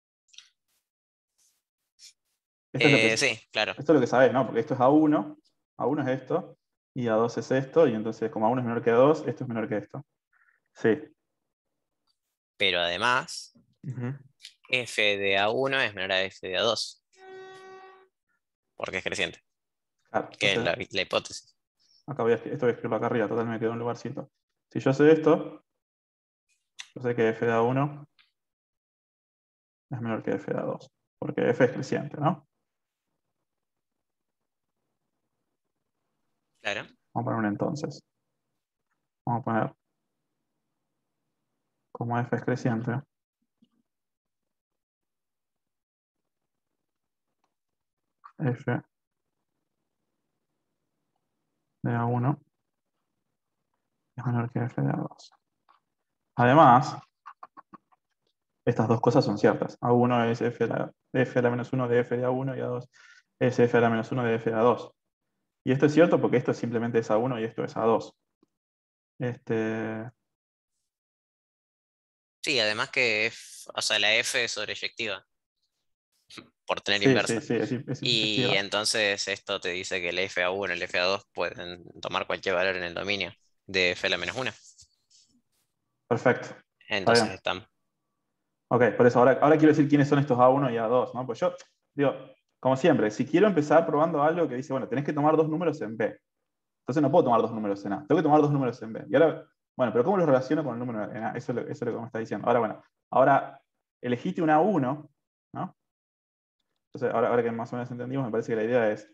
S1: Esto es lo que, esto
S3: Sí, claro,
S1: es lo que sabés, ¿no? Porque esto es A1, A1 es esto, y A2 es esto, y entonces como A1 es menor que A2, esto es menor que esto. Sí.
S3: pero además,
S1: Ujú.
S3: F de A1 es menor a F de A2, porque es creciente,
S1: Claro,
S3: que es
S1: entonces
S3: la hipótesis.
S1: acá esto voy a escribirlo acá arriba, total me quedó un lugarcito. Si yo sé esto, yo sé que F de A1 es menor que F de A2, porque F es creciente, ¿no?
S3: Claro.
S1: Vamos a poner un entonces. Vamos a poner como F es creciente, F de A1 es menor que f de A2. Además, estas dos cosas son ciertas. A1 es f a la menos 1 de f de A1 y A2 es f a la menos 1 de f de A2. Y esto es cierto porque esto simplemente es A1 y esto es A2.
S3: Sí, además que o sea, la F es sobreyectiva, por tener
S1: Sí, sí,
S3: inversa.
S1: sí, es
S3: Y
S1: inyectiva.
S3: entonces esto te dice que el F1 y el F2 pueden tomar cualquier valor en el dominio de F a la menos 1.
S1: Perfecto. Está
S3: Entonces
S1: bien.
S3: están.
S1: Ok, por eso ahora quiero decir quiénes son estos A1 y A2, ¿no? Pues yo, digo, como siempre, si quiero empezar probando algo que dice, bueno, tenés que tomar dos números en B. Entonces no puedo tomar dos números en A. Tengo que tomar dos números en B. Y ahora, bueno, pero ¿cómo los relaciono con el número en A? Eso es lo que me está diciendo. Ahora, bueno, ahora elegiste un A1, ¿no? Entonces, ahora que más o menos entendimos, me parece que la idea es,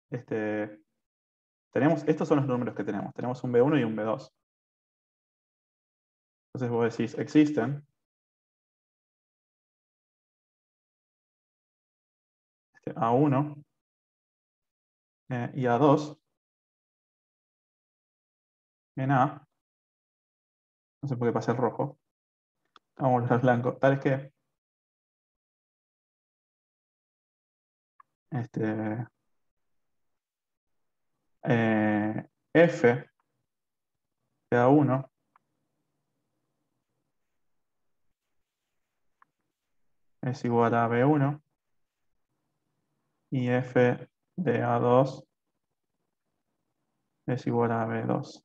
S1: estos son los números que tenemos. Tenemos un B1 y un B2. Entonces vos decís, existen A1 y A2 en A. No sé por qué pasa el rojo. Vamos a volver al blanco. Tal es que este, F de A1 es igual a B1 y F de A2 es igual a B2.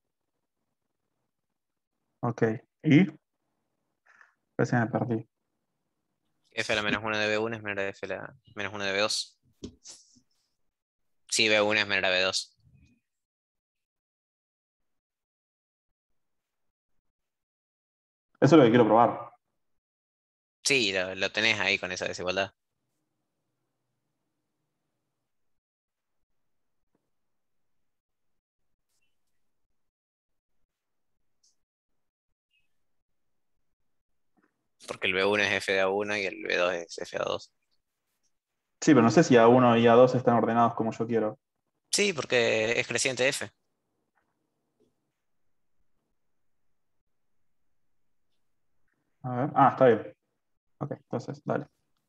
S1: Ok. Y parece que me perdí.
S3: F a la menos 1 de B1 es menor a F a la menos 1 de B2. Sí, B1 es menor a B2.
S1: Eso es lo que quiero probar.
S3: Sí, lo tenés ahí con esa desigualdad. Porque el B1 es F de A1 y el B2 es F de A2.
S1: Sí, pero no sé si A1 y A2 están ordenados como yo quiero.
S3: Sí, porque es creciente F.
S1: A ver. Ah, está bien. Ok, entonces, dale.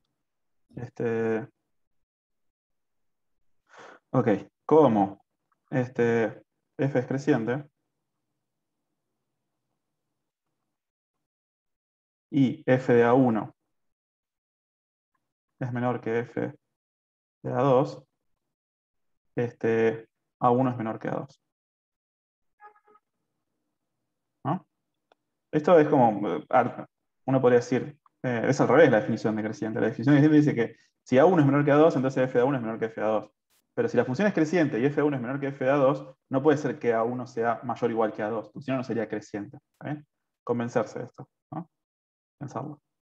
S1: Ok, como F es creciente y F de A1 es menor que F de A2, A1 es menor que A2. ¿No? Esto es como, uno podría decir, es al revés la definición de creciente. La definición de creciente dice que si A1 es menor que A2, entonces F de A1 es menor que F de A2. Pero si la función es creciente y F de A1 es menor que F de A2, no puede ser que A1 sea mayor o igual que A2, porque si no, no sería creciente. ¿Eh? Convencerse de esto, ¿no? Pensarlo.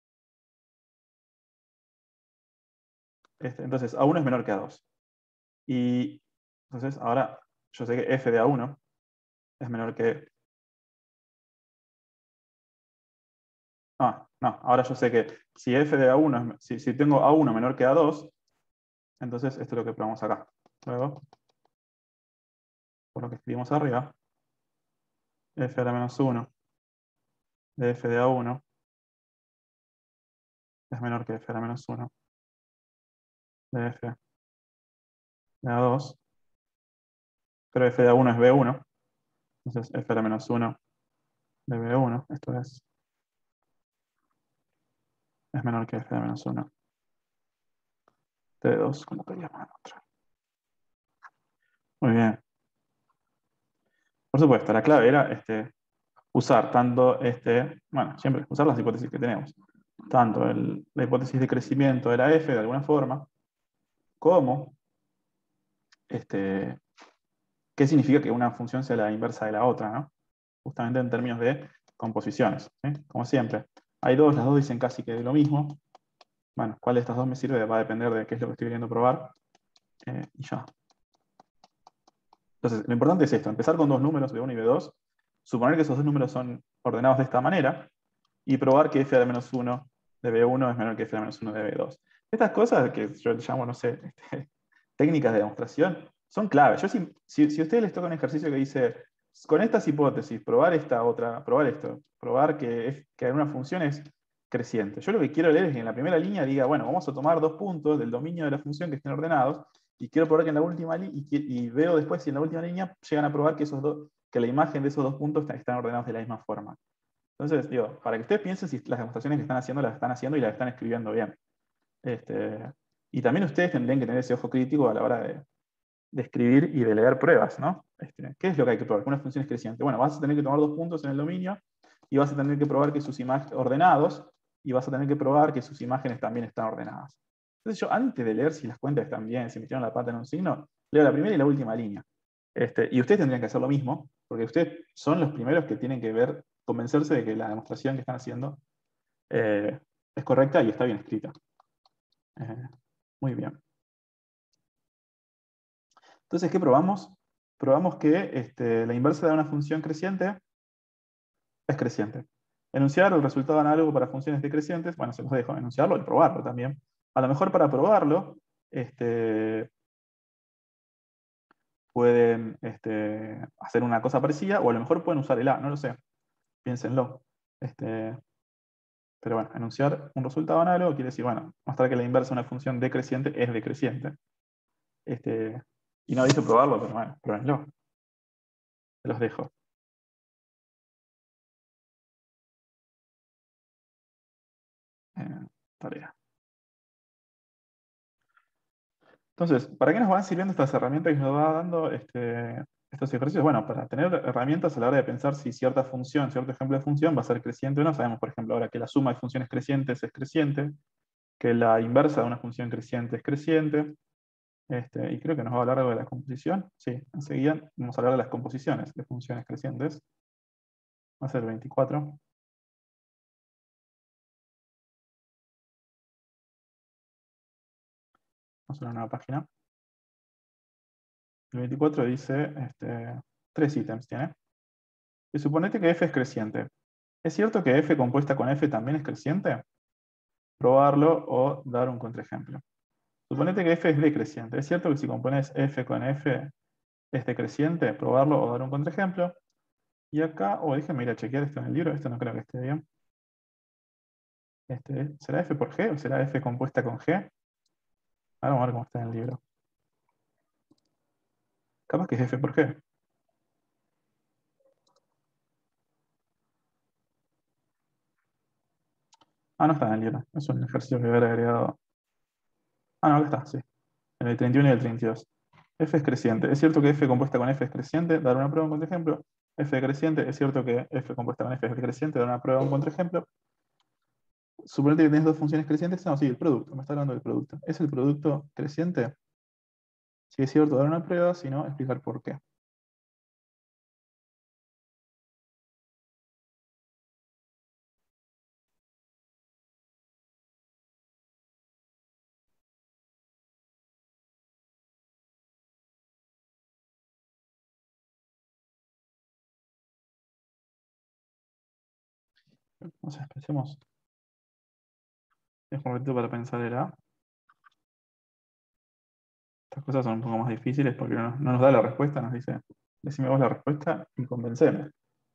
S1: Entonces, A1 es menor que A2. Y entonces, ahora yo sé que F de A1 es menor que... Ah, no, ahora yo sé que si F de A1, si tengo A1 menor que A2, entonces esto es lo que probamos acá. Luego, por lo que escribimos arriba, F a la menos 1 de F de A1 es menor que F a la menos 1 de F de A2, pero F de A1 es B1, entonces F a la menos 1 de B1, esto es menor que F a la menos 1 de B2, como queríamos en otra. Muy bien. Por supuesto, la clave era usar tanto bueno, siempre usar las hipótesis que tenemos. Tanto la hipótesis de crecimiento de la F de alguna forma, como qué significa que una función sea la inversa de la otra, ¿no? Justamente en términos de composiciones, ¿sí? Como siempre. Hay dos, las dos dicen casi que lo mismo. Bueno, cuál de estas dos me sirve va a depender de qué es lo que estoy queriendo probar. Y ya. Entonces, lo importante es esto, empezar con dos números, B1 y B2, suponer que esos dos números son ordenados de esta manera, y probar que f a la menos 1 de B1 es menor que f a la menos 1 de B2. Estas cosas que yo llamo, no sé, técnicas de demostración, son claves. Si a ustedes les toca un ejercicio que dice, con estas hipótesis, probar esta otra, probar esto, probar que una función es creciente. Yo lo que quiero leer es que en la primera línea diga, bueno, vamos a tomar 2 puntos del dominio de la función que estén ordenados, y quiero probar que en la última y veo después si en la última línea llegan a probar que que la imagen de esos 2 puntos están ordenados de la misma forma. Entonces, digo, para que ustedes piensen si las demostraciones que están haciendo las están haciendo y las están escribiendo bien. Y también ustedes tendrían que tener ese ojo crítico a la hora de escribir y de leer pruebas, ¿no? ¿Qué es lo que hay que probar? Que una función es creciente. Bueno, vas a tener que tomar 2 puntos en el dominio y vas a tener que probar que sus imágenes ordenados y vas a tener que probar que sus imágenes también están ordenadas. Entonces yo antes de leer si las cuentas están bien, si metieron la pata en un signo, leo la primera y la última línea. Y ustedes tendrían que hacer lo mismo, porque ustedes son los primeros que tienen que convencerse de que la demostración que están haciendo es correcta y está bien escrita. Muy bien. Entonces, ¿qué probamos? Probamos que la inversa de una función creciente es creciente. Enunciar el resultado análogo para funciones decrecientes, bueno, se los dejo enunciarlo y probarlo también. A lo mejor para probarlo, pueden hacer una cosa parecida, o a lo mejor pueden usar el A, no lo sé. Piénsenlo. Pero bueno, enunciar un resultado análogo quiere decir, bueno, mostrar que la inversa de una función decreciente es decreciente. Y no dice probarlo, pero bueno, pruébenlo. Se los dejo. Tarea. Entonces, ¿para qué nos van sirviendo estas herramientas que nos va dando estos ejercicios? Bueno, para tener herramientas a la hora de pensar si cierta función, cierto ejemplo de función va a ser creciente o no. Sabemos, por ejemplo, ahora que la suma de funciones crecientes es creciente, que la inversa de una función creciente es creciente, y creo que nos va a hablar algo de la composición. Sí, enseguida vamos a hablar de las composiciones de funciones crecientes. Va a ser el 24. Vamos a una nueva página. El 24 dice, 3 ítems tiene. Y suponete que f es creciente. ¿Es cierto que f compuesta con f también es creciente? Probarlo o dar un contraejemplo. Suponete que f es decreciente. ¿Es cierto que si compones f con f es decreciente? Probarlo o dar un contraejemplo. Y acá, déjenme ir a chequear esto en el libro, esto no creo que esté bien. ¿Será f por g o será f compuesta con g? Ahora vamos a ver cómo está en el libro. Capaz que es f por g. Ah, no está en el libro. Es un ejercicio que haber agregado. Ah, no, acá está, sí. En el 31 y el 32. F es creciente. ¿Es cierto que f compuesta con f es creciente? Dar una prueba, un contraejemplo. F decreciente. ¿Es cierto que f compuesta con f es decreciente? Dar una prueba, un contraejemplo. Suponete que tienes 2 funciones crecientes. No, sí, el producto. Me está hablando del producto. ¿Es el producto creciente? Si es cierto, dar una prueba. Si no, explicar por qué. Entonces, pensemos. Es un momento para pensar el A. Estas cosas son un poco más difíciles porque no nos da la respuesta, nos dice, decime vos la respuesta y convenceme.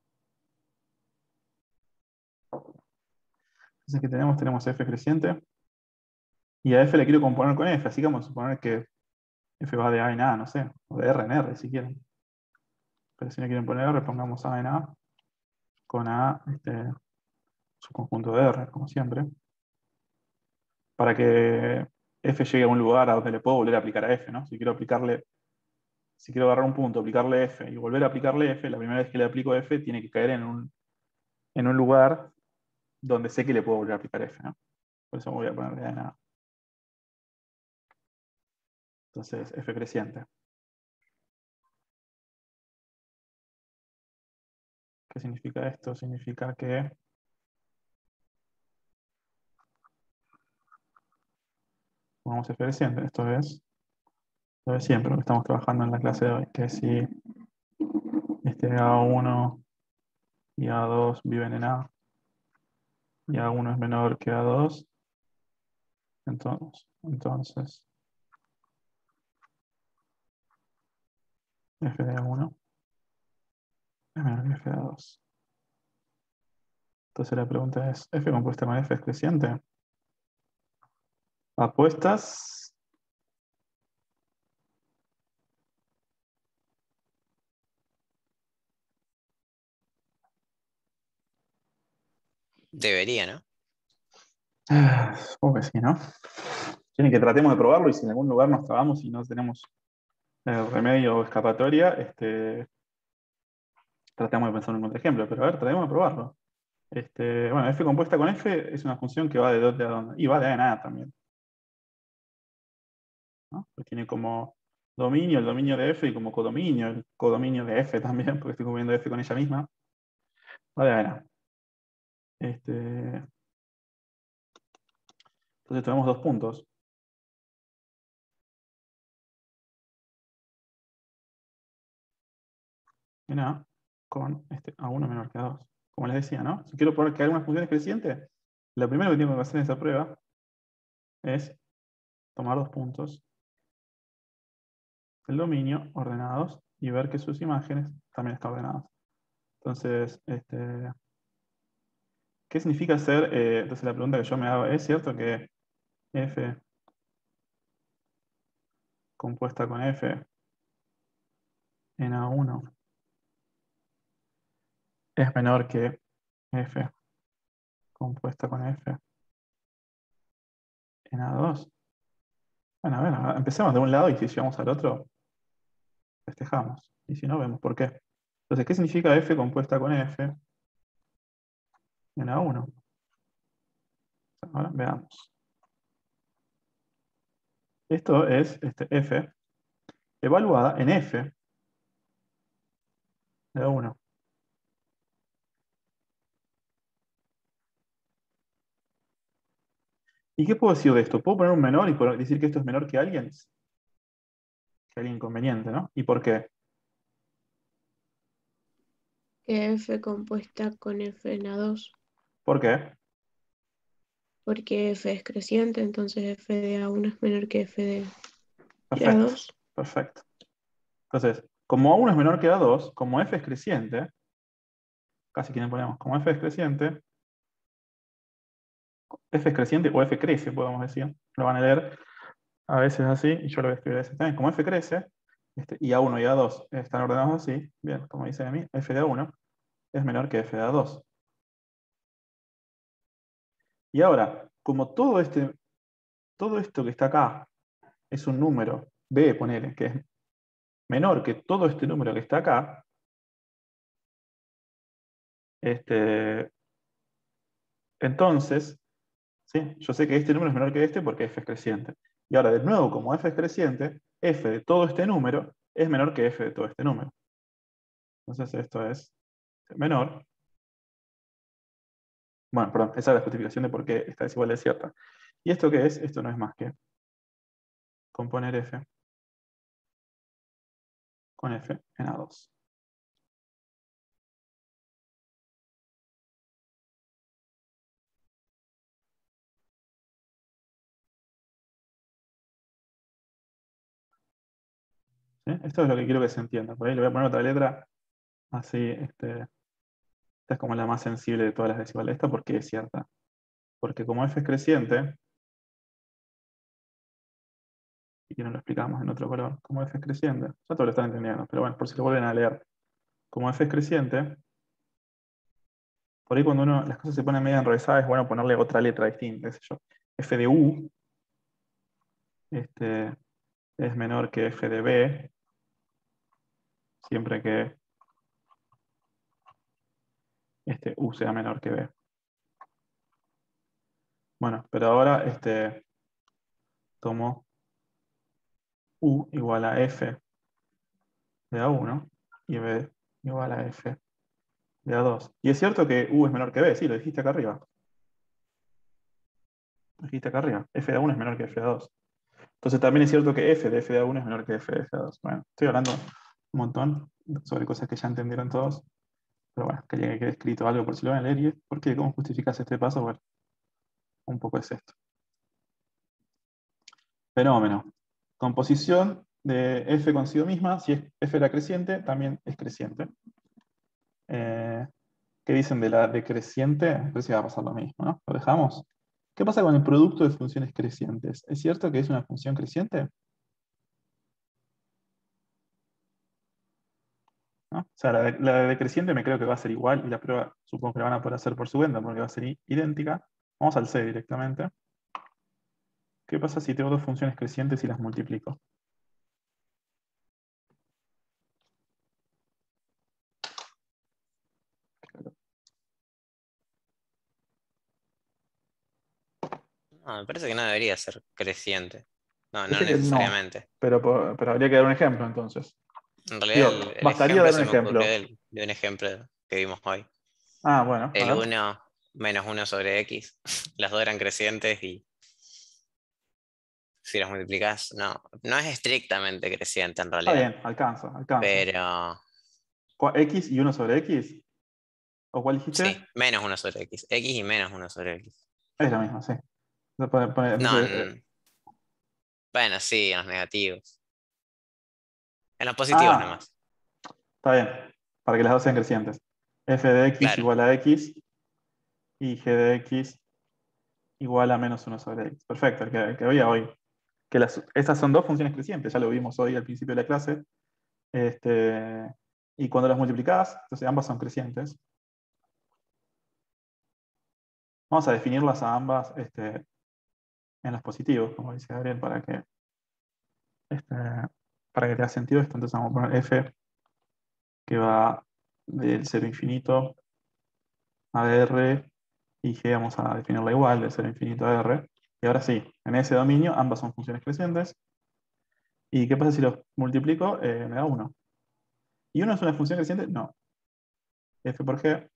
S1: Entonces, ¿qué tenemos? Tenemos f creciente. Y a f le quiero componer con f, así que vamos a suponer que f va de a en a, no sé, o de r en r si quieren. Pero si no quieren poner r, pongamos a en a con a, su conjunto de r, como siempre. Para que f llegue a un lugar a donde le puedo volver a aplicar a f, ¿no? Si quiero agarrar un punto, aplicarle f y volver a aplicarle f, la primera vez que le aplico f tiene que caer en un lugar donde sé que le puedo volver a aplicar f, ¿no? Por eso voy a ponerle a en a. Entonces, f creciente. ¿Qué significa esto? Significa que pongamos f creciente. Esto es lo de siempre, lo que estamos trabajando en la clase de hoy, que si A1 y A2 viven en A y A1 es menor que A2, entonces f de A1 es menor que f de A2. Entonces la pregunta es, ¿f compuesta con f es creciente? ¿Apuestas?
S3: Debería, ¿no?
S1: Supongo que sí, ¿no? Quieren que tratemos de probarlo y si en algún lugar nos trabamos y no tenemos remedio o escapatoria, tratamos de pensar en un contraejemplo, pero a ver, tratemos de probarlo. Bueno, f compuesta con f es una función que va de dónde a dónde, y va de A en A también, ¿no? Pues tiene como dominio el dominio de f y como codominio el codominio de f también, porque estoy cubriendo f con ella misma, va de A en A. Entonces tenemos dos puntos. En A con A1 menor que A2. Como les decía, ¿no? Si quiero poner que alguna función es creciente, lo primero que tengo que hacer en esta prueba es tomar dos puntos del dominio ordenados y ver que sus imágenes también están ordenadas. Entonces, ¿qué significa hacer? Entonces la pregunta que yo me hago, ¿es cierto que f compuesta con f en A1 es menor que f compuesta con f en A2? Bueno, a ver, empecemos de un lado y si llegamos al otro, festejamos. Y si no, vemos por qué. Entonces, ¿qué significa f compuesta con f en A1? Ahora veamos. Esto es f evaluada en f de A1. ¿Y qué puedo decir de esto? ¿Puedo poner un menor y decir que esto es menor que alguien? Que alguien inconveniente, ¿no? ¿Y por qué?
S2: Que f compuesta con f en A2,
S1: ¿Por qué?
S2: porque f es creciente, entonces f de A1 es menor que f de
S1: Perfecto,
S2: A2.
S1: perfecto. Entonces, como A1 es menor que A2, como f es creciente, casi que le ponemos, como f es creciente o f crece, podemos decir. Lo van a leer a veces así, y yo lo voy a escribir así también. Como f crece, y A1 y A2 están ordenados así, bien, como dice a mí, f de A1 es menor que f de A2. Y ahora, como todo esto que está acá es un número b, ponele, que es menor que todo este número que está acá, entonces, ¿sí? Yo sé que este número es menor que este porque f es creciente. Y ahora, de nuevo, como f es creciente, f de todo este número es menor que f de todo este número. Entonces esto es menor. Bueno, perdón, esa es la justificación de por qué esta desigualdad es cierta. ¿Y esto qué es? Esto no es más que componer f con f en A2. ¿Sí? Esto es lo que quiero que se entienda. Por ahí le voy a poner otra letra así. Esta es como la más sensible de todas las desigualdades. Esta porque es cierta. Porque como f es creciente, y que no lo explicamos en otro color, como f es creciente, ya todos lo están entendiendo, pero bueno, por si lo vuelven a leer, como f es creciente, por ahí cuando las cosas se ponen medio enrevesadas es bueno ponerle otra letra distinta, qué sé yo. F de u es menor que f de b, siempre que u sea menor que b. Bueno, pero ahora tomo u igual a f de A1 y b igual a f de A2. Y es cierto que u es menor que b, sí, lo dijiste acá arriba. Lo dijiste acá arriba. F de A1 es menor que f de A2. Entonces también es cierto que f de f de A1 es menor que f de f de A2. Bueno, estoy hablando un montón sobre cosas que ya entendieron todos. Pero bueno, quería que quede escrito algo por si lo van a leer. ¿Y por qué? ¿Cómo justificas este paso? Bueno, un poco es esto. Fenómeno. Composición de f consigo misma, si f era creciente, también es creciente. ¿Qué dicen de la decreciente? Parece que va a pasar lo mismo, ¿no? ¿Lo dejamos? ¿Qué pasa con el producto de funciones crecientes? ¿Es cierto que es una función creciente? ¿No? O sea, la decreciente me creo que va a ser igual y la prueba supongo que la van a poder hacer por su cuenta porque va a ser idéntica. Vamos al C directamente. ¿Qué pasa si tengo dos funciones crecientes y las multiplico?
S3: No, me parece que no debería ser creciente. No, no
S1: Dice que no,
S3: necesariamente.
S1: pero habría que dar un ejemplo entonces.
S3: En realidad,
S1: Digo,
S3: el
S1: bastaría
S3: ejemplo
S1: dar un
S3: se me ocurrió
S1: ejemplo.
S3: de un ejemplo que vimos hoy.
S1: Ah, bueno, a
S3: El
S1: ver.
S3: 1 menos 1 sobre x. Las dos eran crecientes y si las multiplicas, no es estrictamente creciente en
S1: Está
S3: realidad.
S1: bien, alcanza, alcanza.
S3: Pero
S1: ¿X y 1 sobre X? ¿O cuál
S3: sí,
S1: dijiste?
S3: menos 1 sobre x. X y menos 1 sobre x.
S1: Es lo mismo, sí.
S3: No,
S1: Entonces,
S3: bueno, sí, en los negativos. En los positivos
S1: ah,
S3: nomás.
S1: está bien. Para que las dos sean crecientes. F de X
S3: Claro.
S1: igual a X y G de X igual a menos 1 sobre X. Perfecto, el que había hoy. Que estas son dos funciones crecientes, ya lo vimos hoy al principio de la clase. Y cuando las multiplicás, entonces ambas son crecientes. Vamos a definirlas a ambas en los positivos, como dice Gabriel, este, para que tenga sentido esto. Entonces vamos a poner f que va del 0 infinito a r y g vamos a definirla igual, del 0 infinito a r. Y ahora sí, en ese dominio ambas son funciones crecientes. ¿Y qué pasa si los multiplico? Me da 1. ¿Y 1 es una función creciente? No. F por g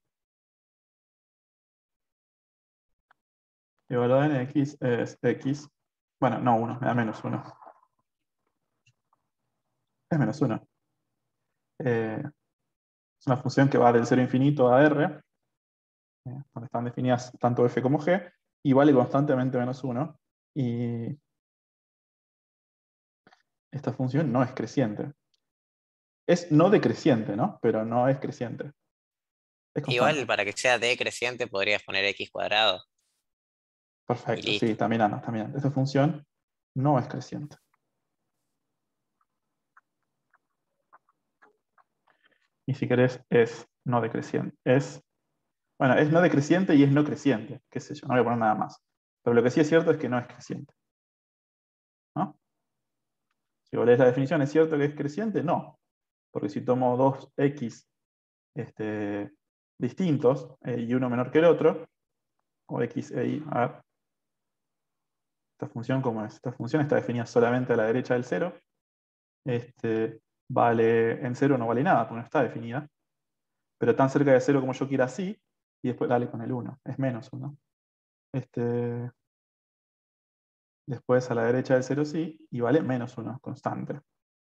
S1: igual a n x es x. Bueno, no 1, me da menos 1. Es menos 1. Es una función que va del 0 infinito a r, donde están definidas tanto f como g, y vale constantemente menos 1. Y esta función no es creciente. Es no decreciente, ¿no? Pero no es creciente. Es
S3: Igual
S1: constante.
S3: para que sea decreciente podrías poner x cuadrado y
S1: Perfecto, sí,
S3: listo.
S1: está mirando, está mirando. Esta función no es creciente. Y si querés, es no decreciente. Bueno, es no decreciente y es no creciente. Qué sé yo, no voy a poner nada más. Pero lo que sí es cierto es que no es creciente. ¿No? Si vos lees la definición, ¿es cierto que es creciente? No. Porque si tomo dos x distintos y uno menor que el otro, o x e y, a ver, esta función cómo es. Esta función está definida solamente a la derecha del 0. Vale en 0 no vale nada, porque no está definida. Pero tan cerca de 0 como yo quiera sí, y después dale con el 1. Es menos 1. Después a la derecha del 0 sí, y vale menos 1, constante.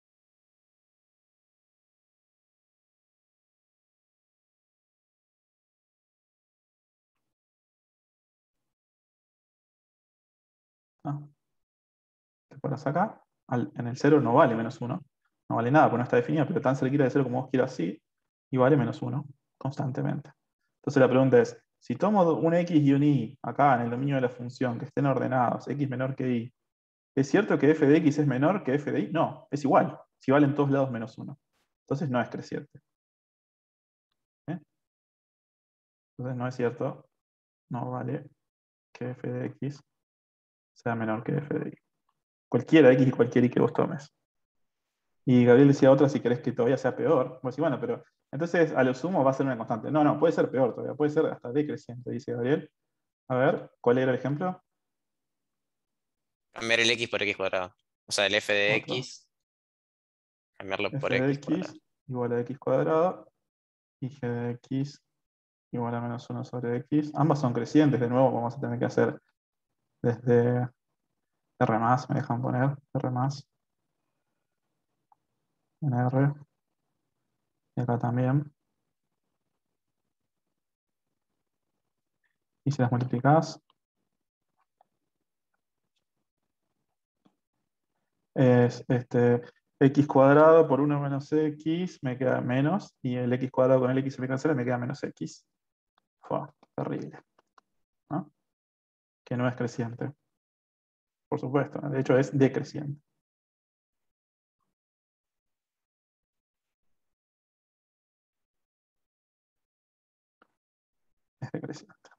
S1: ¿No? Te pones acá, en el 0 no vale menos 1, no vale nada, porque no está definida, pero tan cerquita de 0 como vos quieras sí, y vale menos 1, constantemente. Entonces la pregunta es, si tomo un x y un y acá en el dominio de la función, que estén ordenados, x menor que y, ¿es cierto que f de x es menor que f de y? No, es igual, si vale en todos lados menos 1. Entonces no es creciente. ¿Eh? Entonces no es cierto, no vale que f de x sea menor que f de y. Cualquiera x y cualquier y que vos tomes. Y Gabriel decía otra si querés que todavía sea peor. Pues sí, bueno, pero entonces a lo sumo va a ser una constante. No, no, puede ser peor todavía, puede ser hasta decreciente, dice Gabriel. A ver, ¿cuál era el ejemplo?
S3: Cambiar el x por x cuadrado. O sea, el f de
S1: Otro.
S3: x, cambiarlo
S1: F
S3: por
S1: de
S3: x
S1: x
S3: cuadrado.
S1: igual a x cuadrado y g de x igual a menos 1 sobre x. Ambas son crecientes, de nuevo vamos a tener que hacer desde R más, me dejan poner R más en R y acá también. Y si las multiplicás, es X cuadrado por 1 menos X me queda menos, y el X cuadrado con el X se me cancela, me queda menos X. Fue terrible, ¿no? Que no es creciente. Por supuesto, de hecho es decreciente. Es decreciente.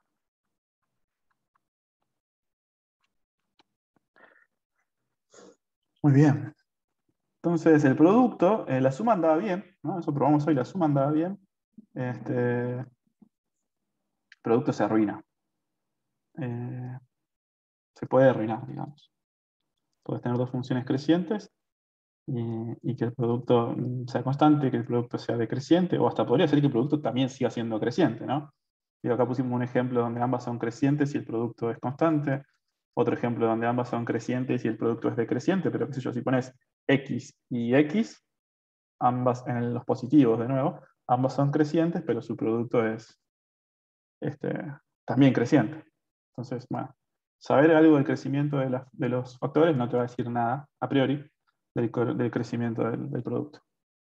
S1: Muy bien. Entonces el producto, la suma andaba bien, ¿no? Eso probamos hoy, la suma andaba bien. El producto se arruina. Eh, Se puede arruinar, digamos. Puedes tener dos funciones crecientes y que el producto sea constante, que el producto sea decreciente, o hasta podría ser que el producto también siga siendo creciente, ¿no? Y acá pusimos un ejemplo donde ambas son crecientes y el producto es constante. Otro ejemplo donde ambas son crecientes y el producto es decreciente, pero qué sé yo, si pones X y X, ambas en los positivos de nuevo, ambas son crecientes, pero su producto es también creciente. Entonces, bueno, saber algo del crecimiento de los factores no te va a decir nada a priori del crecimiento del producto.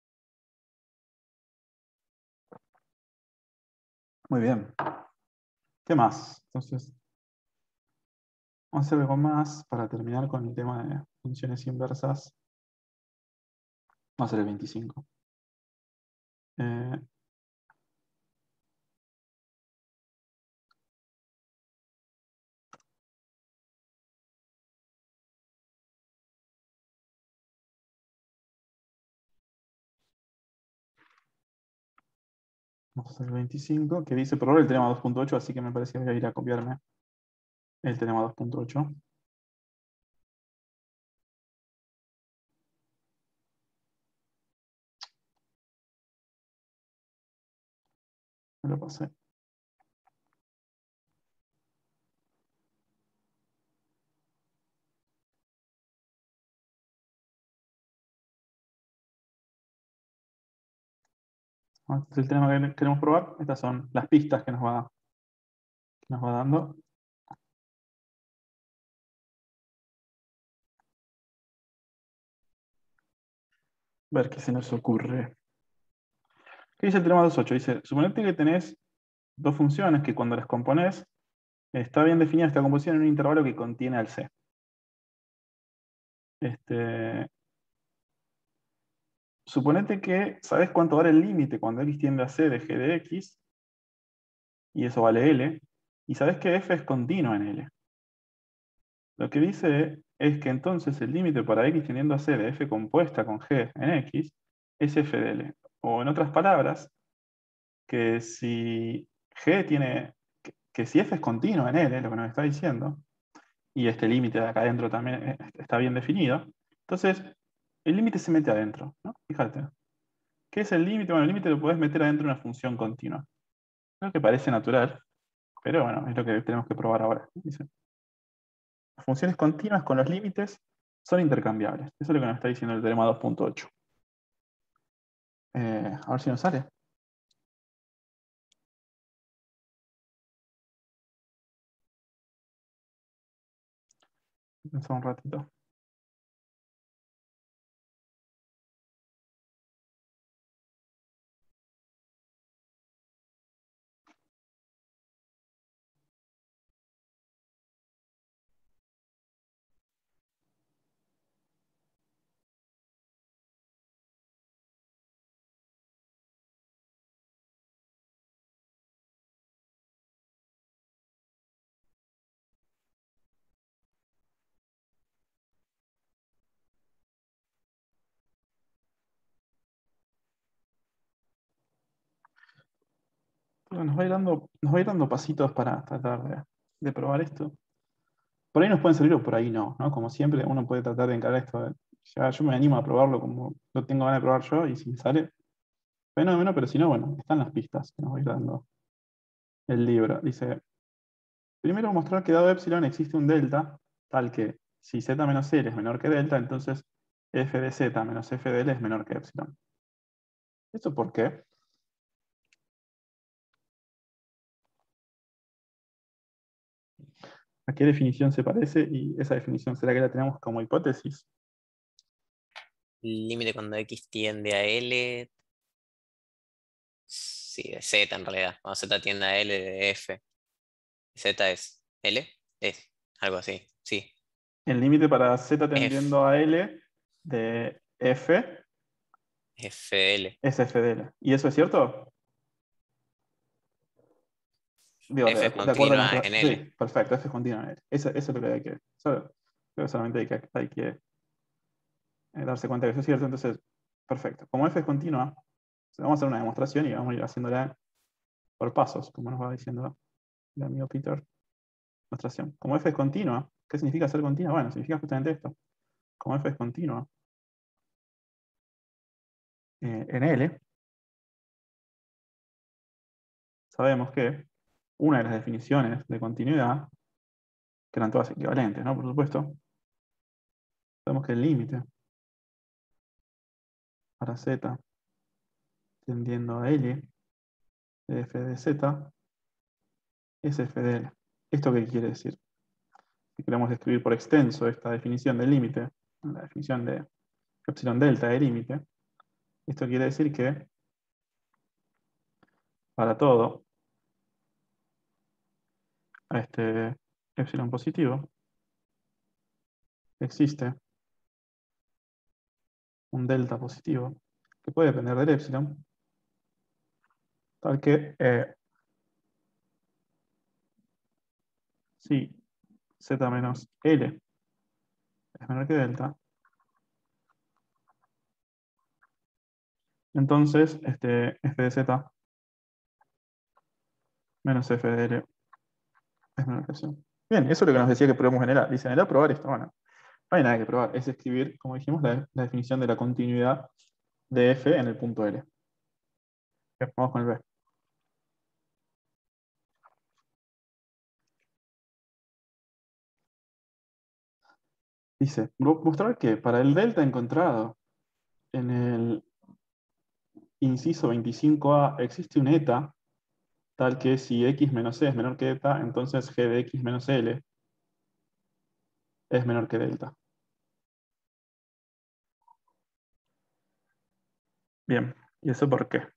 S1: Muy bien. ¿Qué más? Entonces, vamos a hacer algo más para terminar con el tema de funciones inversas. Vamos a hacer el 25. Eh, Vamos a hacer el 25, que dice probar el teorema 2.8, así que me parece que voy a ir a copiarme el teorema 2.8. Me lo pasé. Este es el tema que queremos probar. Estas son las pistas que nos va dando. Ver qué se nos ocurre. ¿Qué dice el teorema 2.8? Dice, suponete que tenés dos funciones que cuando las componés, está bien definida esta composición en un intervalo que contiene al C. Suponete que sabés cuánto vale el límite cuando x tiende a C de g de x, y eso vale L, y sabés que f es continuo en L. Lo que dice es que entonces el límite para x tendiendo a C de f compuesta con g en x es f de L. O en otras palabras, que si g tiene, que si f es continuo en L, lo que nos está diciendo, y este límite de acá adentro también está bien definido, entonces el límite se mete adentro, ¿no? Fíjate. ¿Qué es el límite? Bueno, el límite lo podés meter adentro de una función continua. Creo que parece natural, pero bueno, es lo que tenemos que probar ahora. Dice, las funciones continuas con los límites son intercambiables. Eso es lo que nos está diciendo el teorema 2.8. A ver si nos sale. Pensamos un ratito. Pero nos va a ir dando pasitos para tratar de probar esto. Por ahí nos pueden servir o por ahí no, ¿no? Como siempre, uno puede tratar de encarar esto. Ya, yo me animo a probarlo como lo tengo ganas de probar yo, y si me sale, fenómeno, pero si no, bueno, están las pistas que nos va a ir dando el libro. Dice, primero mostrar que dado epsilon existe un delta, tal que si z menos L es menor que delta, entonces f de z menos f de L es menor que epsilon. ¿Esto por qué? ¿A qué definición se parece? Y esa definición será que la tenemos como hipótesis.
S3: límite cuando X tiende a L. Sí, de Z en realidad. Cuando Z tiende a L de F. Z es L. Es algo así. Sí.
S1: El límite para z
S3: F.
S1: tendiendo a L de f
S3: FL.
S1: es f de L. ¿Y eso es cierto? Digo,
S3: F
S1: de acuerdo a
S3: continua
S1: nuestra...
S3: en
S1: Sí,
S3: L.
S1: perfecto, f es continua en L. Eso es lo que hay que... Creo que solamente hay que darse cuenta que eso es cierto, entonces, perfecto. Como f es continua, vamos a hacer una demostración y vamos a ir haciéndola por pasos, como nos va diciendo el amigo Peter. Demostración. Como f es continua, ¿qué significa ser continua? Bueno, significa justamente esto. Como f es continua en L, sabemos que una de las definiciones de continuidad, que eran todas equivalentes, ¿no? Por supuesto, sabemos que el límite para z tendiendo a L de f de z es f de L. ¿Esto qué quiere decir? Si queremos describir por extenso esta definición del límite, la definición de epsilon delta de límite, esto quiere decir que para todo este epsilon positivo existe un delta positivo que puede depender del epsilon, tal que si z menos L es menor que delta, entonces f de z menos f de L es menor que epsilon. Bien, eso es lo que nos decía que probemos en el A. Dice en el A probar esto. Bueno, no hay nada que probar, es escribir, como dijimos, la definición de la continuidad de f en el punto L. Bien, vamos con el B. Dice, mostrar que para el delta encontrado en el inciso 25a existe un eta, tal que si x menos c es menor que eta, entonces g de x menos l es menor que delta. Bien, ¿y eso por qué?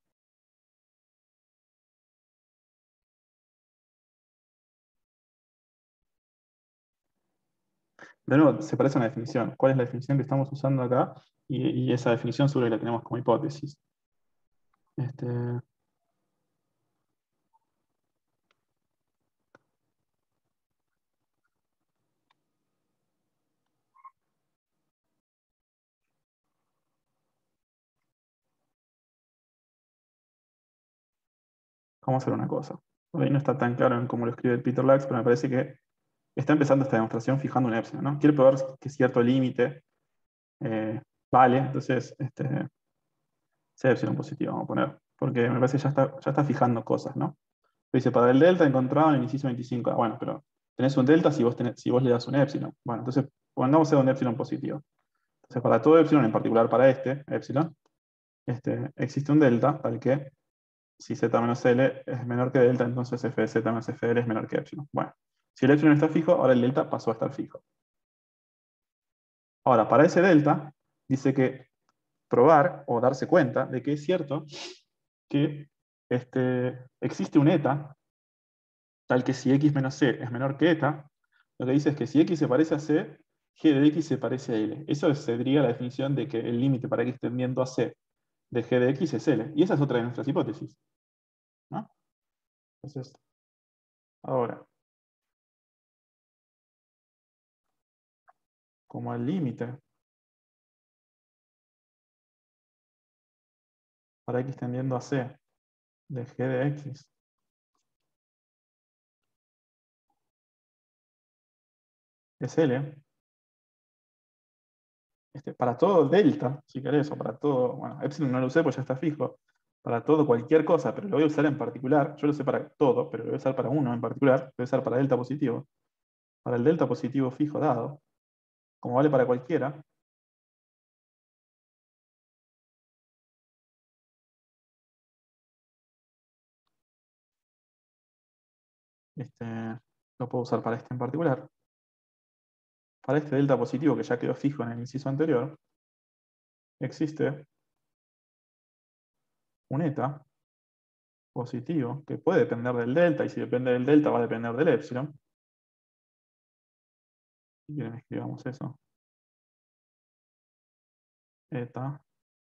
S1: De nuevo, se parece a una definición. ¿Cuál es la definición que estamos usando acá? Y esa definición seguro que la tenemos como hipótesis. Este, vamos a hacer una cosa. Ahí no está tan claro en cómo lo escribe el Peter Lax, pero me parece que está empezando esta demostración fijando un epsilon, ¿no? Quiere probar que cierto límite vale, entonces sea epsilon positivo, vamos a poner. Porque me parece que ya está fijando cosas, ¿no? Dice, para el delta encontrado en el inciso 25. Bueno, pero tenés un delta si vos le das un epsilon. Bueno, entonces pongamos un epsilon positivo. Entonces, para todo epsilon, en particular para este epsilon, existe un delta tal que si z menos l es menor que delta, entonces f de z menos f de l es menor que epsilon. Bueno, si el epsilon está fijo, ahora el delta pasó a estar fijo. Ahora, para ese delta, dice que probar o darse cuenta de que es cierto que existe un eta, tal que si x menos c es menor que eta, lo que dice es que si x se parece a c, g de x se parece a l. Eso sería la definición de que el límite para x tendiendo a c de g de x es l. Y esa es otra de nuestras hipótesis, ¿no? Entonces, ahora, como el límite para x tendiendo a c de g de x es L, para todo delta, si querés, o para todo, bueno, epsilon no lo usé pues ya está fijo, para todo cualquier cosa, pero lo voy a usar en particular, yo lo sé para todo, pero lo voy a usar para uno en particular, lo voy a usar para delta positivo. Para el delta positivo fijo dado, como vale para cualquiera, este, lo puedo usar para este en particular. Para este delta positivo que ya quedó fijo en el inciso anterior, existe un eta positivo que puede depender del delta, y si depende del delta va a depender del epsilon. Si quieren escribamos eso. Eta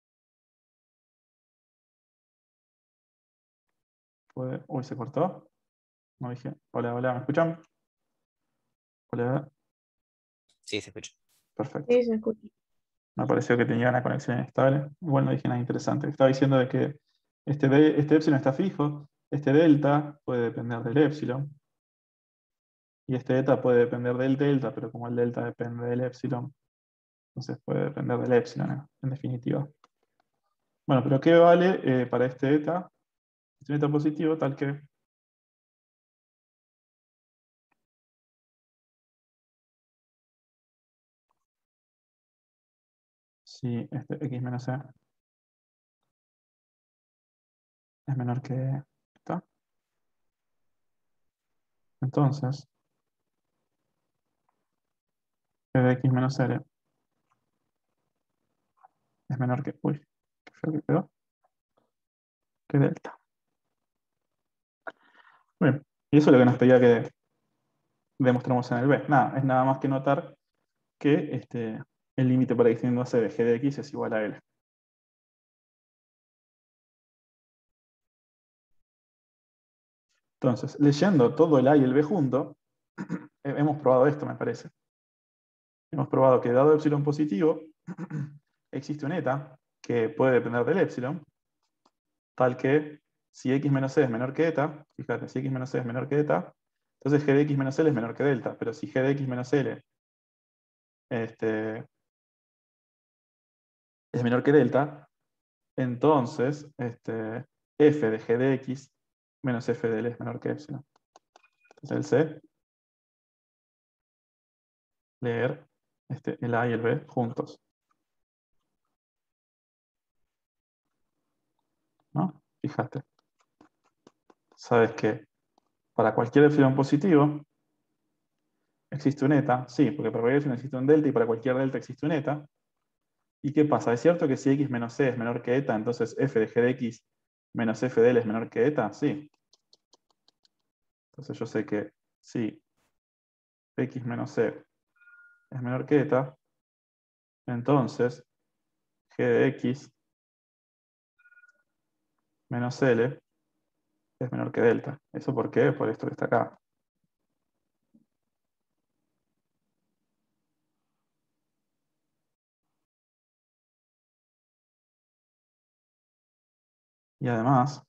S1: puede... Uy, se cortó. No dije. Hola, hola, ¿me escuchan? Hola.
S3: Sí, se escucha.
S1: Perfecto.
S2: Sí, se escucha.
S1: Me pareció que tenía una conexión inestable. Igual no dije nada interesante. Estaba diciendo de que este epsilon está fijo, este delta puede depender del epsilon, y este eta puede depender del delta, pero como el delta depende del epsilon, entonces puede depender del epsilon, en definitiva. Bueno, pero ¿qué vale para este eta? Este eta positivo, tal que si este x menos e es menor que eta, entonces g de x menos l es menor que, uy, qué feo que quedó, que delta. Bien, y eso es lo que nos pedía que demostramos en el B. Nada, es nada más que notar que el límite para x tendiendo a c de g de x es igual a L. Entonces, leyendo todo el A y el B junto, hemos probado esto, me parece. Hemos probado que dado epsilon positivo, existe un eta que puede depender del epsilon, tal que si x menos c es menor que eta, fíjate, si x menos c es menor que eta, entonces g de x menos l es menor que delta, pero si g de x menos l es menor que delta, entonces f de g de x menos f de l es menor que epsilon. Entonces el C, leer el A y el B juntos, ¿no? Fíjate. Sabes que para cualquier epsilon positivo existe un eta, sí, porque para cualquier epsilon existe un delta y para cualquier delta existe un eta. ¿Y qué pasa? ¿Es cierto que si x menos c es menor que eta, entonces f de g de x menos f de l es menor que eta? Sí. Entonces yo sé que si x menos c es menor que eta, entonces g de x menos l es menor que delta. ¿Eso por qué? Por esto que está acá. Y además,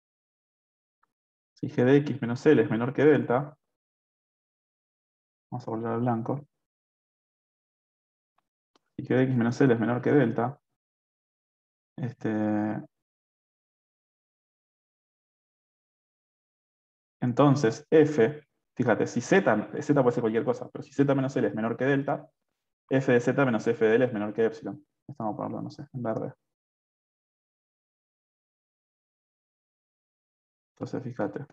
S1: si g de x menos l es menor que delta, vamos a volver al blanco. Si g de x menos l es menor que delta, entonces f, fíjate, si z puede ser cualquier cosa, pero si z menos l es menor que delta, f de z menos f de l es menor que epsilon. Esto vamos a ponerlo, no sé, en verde. Entonces, fíjate.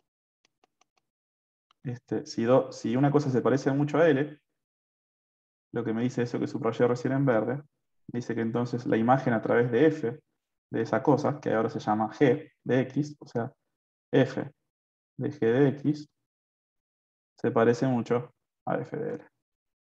S1: Si una cosa se parece mucho a L, lo que me dice eso que subrayé recién en verde, me dice que entonces la imagen a través de f de esa cosa, que ahora se llama g de x, o sea, f de g de x, se parece mucho a f de L.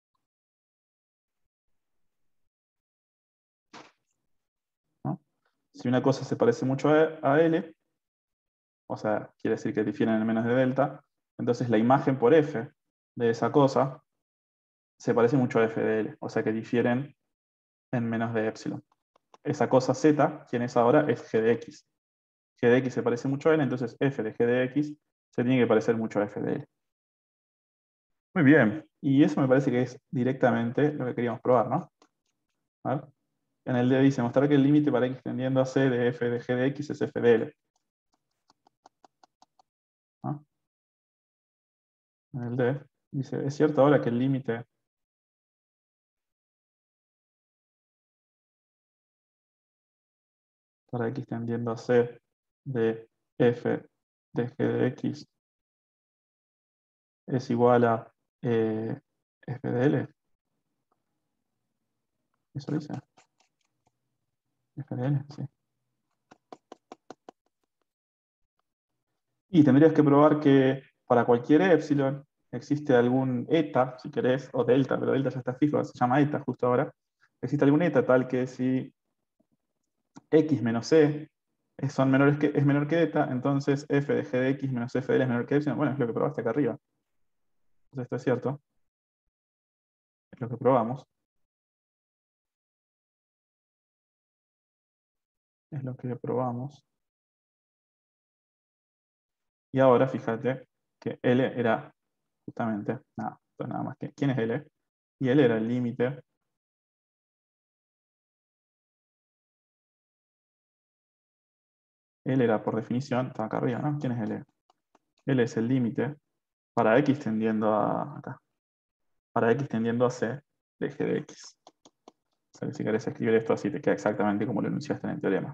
S1: ¿No? Si una cosa se parece mucho a L, o sea, quiere decir que difieren en menos de delta, entonces la imagen por f de esa cosa se parece mucho a f de L, o sea que difieren en menos de epsilon. Esa cosa z, quien es ahora, es g de x. G de x se parece mucho a L, entonces f de g de x se tiene que parecer mucho a f de L. Muy bien, y eso me parece que es directamente lo que queríamos probar, ¿no? A ver. En el D dice mostrar que el límite para x tendiendo a c de f de g de x es f de L. ¿No? En el D dice, ¿es cierto ahora que el límite para x tendiendo a c de f de g de x es igual a f de L? Eso dice. F de L, sí. Y tendrías que probar que para cualquier epsilon existe algún eta, si querés, o delta, pero delta ya está fijo, se llama eta justo ahora. Existe algún eta tal que si x menos e es menor que eta, entonces f de g de x menos f de l es menor que epsilon. Bueno, es lo que probaste acá arriba. Entonces esto es cierto. Es lo que probamos. Es lo que probamos. Y ahora fíjate que L era justamente nada más que. ¿Quién es L? Y L era el límite L era por definición, está acá arriba, ¿no? ¿Quién es L? L es el límite para x tendiendo a acá. Para x tendiendo a c de g de x. O sea, que si querés escribir esto así, te queda exactamente como lo enunciaste en el teorema.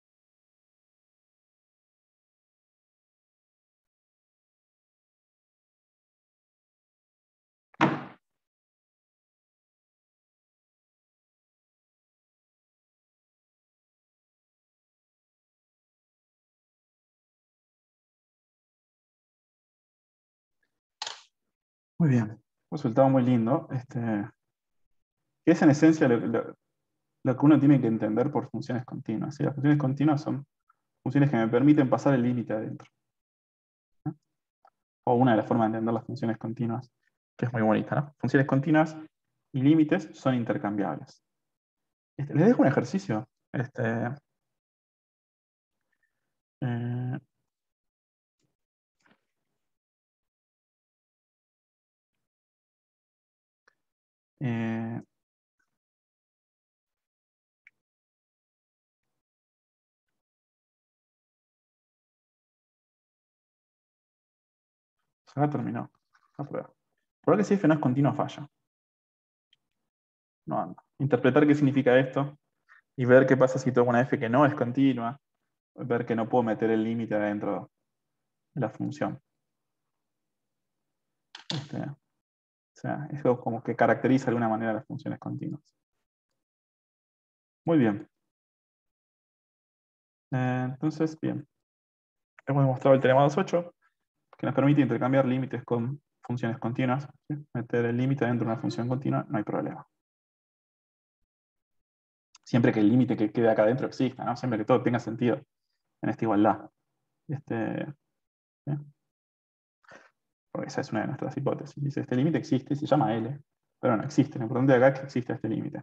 S1: Muy bien. Resultado muy lindo. Que es en esencia lo que uno tiene que entender por funciones continuas. ¿Sí? Las funciones continuas son funciones que me permiten pasar el límite adentro. ¿No? O una de las formas de entender las funciones continuas, que es muy bonita, ¿no? Funciones continuas y límites son intercambiables. Les dejo un ejercicio. Eh, eh, ya terminó la prueba. Probar que si f no es continua falla. No anda. Interpretar qué significa esto y ver qué pasa si tomo una f que no es continua, ver que no puedo meter el límite adentro de la función. O sea, eso como que caracteriza de alguna manera las funciones continuas. Muy bien. Entonces, bien. Hemos demostrado el teorema 2.8, que nos permite intercambiar límites con funciones continuas. ¿Sí? Meter el límite dentro de una función continua, no hay problema. Siempre que el límite que quede acá adentro exista, ¿no? Siempre que todo tenga sentido en esta igualdad. ¿Sí? Porque esa es una de nuestras hipótesis. Dice, este límite existe, se llama L, pero no existe. Lo importante de acá es que exista este límite.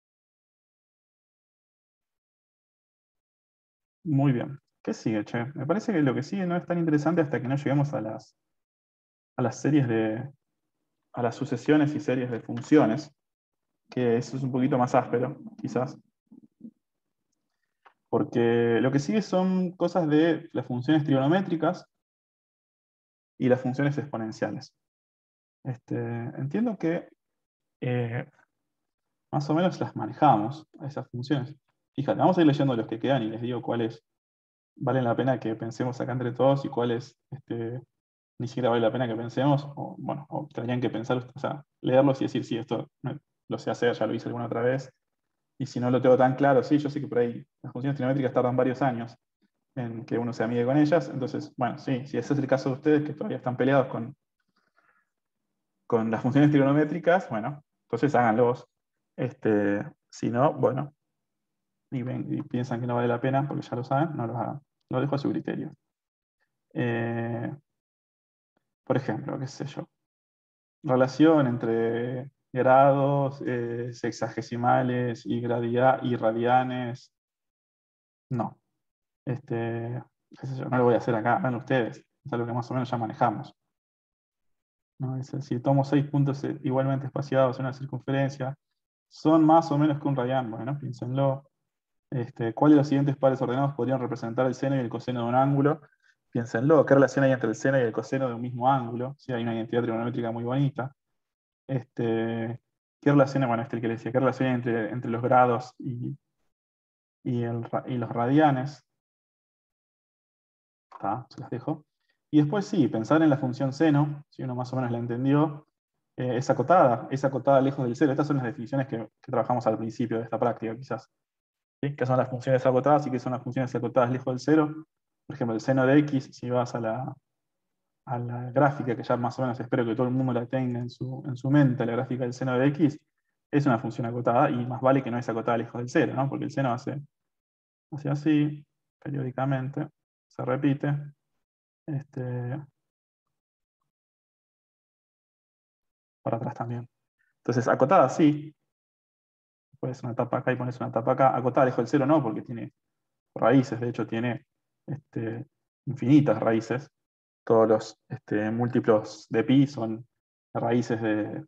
S1: Muy bien. ¿Qué sigue, che? Me parece que lo que sigue no es tan interesante hasta que no lleguemos a las series a las sucesiones y series de funciones, que eso es un poquito más áspero, quizás. Porque lo que sigue son cosas de las funciones trigonométricas y las funciones exponenciales. Entiendo que más o menos las manejamos, esas funciones. Fíjate, vamos a ir leyendo los que quedan y les digo cuáles valen la pena que pensemos acá entre todos y cuáles ni siquiera vale la pena que pensemos, o bueno, o tendrían que pensar, o sea, leerlos y decir, sí, esto lo sé hacer, ya lo hice alguna otra vez, y si no lo tengo tan claro, sí, yo sé que por ahí las funciones trigonométricas tardan varios años en que uno se amigue con ellas, entonces, bueno, sí, si ese es el caso de ustedes que todavía están peleados con las funciones trigonométricas, bueno, entonces háganlos. Si no, bueno, y piensan que no vale la pena porque ya lo saben, no lo hagan. Lo dejo a su criterio. Por ejemplo, qué sé yo. Relación entre grados, sexagesimales y radianes. No. Qué sé yo, no lo voy a hacer acá, hagan ustedes. Es algo que más o menos ya manejamos. ¿No? Si tomo 6 puntos igualmente espaciados en una circunferencia, son más o menos que un radián. Bueno, piénsenlo. ¿Cuál de los siguientes pares ordenados podrían representar el seno y el coseno de un ángulo? Piénsenlo, ¿qué relación hay entre el seno y el coseno de un mismo ángulo? ¿Sí? Hay una identidad trigonométrica muy bonita. ¿Qué relación hay, bueno, el que le decía, qué relación hay entre los grados y los radianes? Se las dejo. Y después sí, pensar en la función seno, si uno más o menos la entendió, es acotada lejos del cero. Estas son las definiciones que trabajamos al principio de esta práctica, quizás. ¿sí? Que son las funciones acotadas y que son las funciones acotadas lejos del cero. Por ejemplo, el seno de x, si vas a la gráfica, que ya más o menos espero que todo el mundo la tenga en su mente, la gráfica del seno de x, es una función acotada y más vale que no es acotada lejos del cero, ¿no? Porque el seno hace así, periódicamente, se repite. Para atrás también. Entonces, acotada sí, pones una tapa acá y pones una tapa acá. Acotada lejos del cero no, porque tiene raíces, de hecho tiene infinitas raíces. Todos los múltiplos de pi son raíces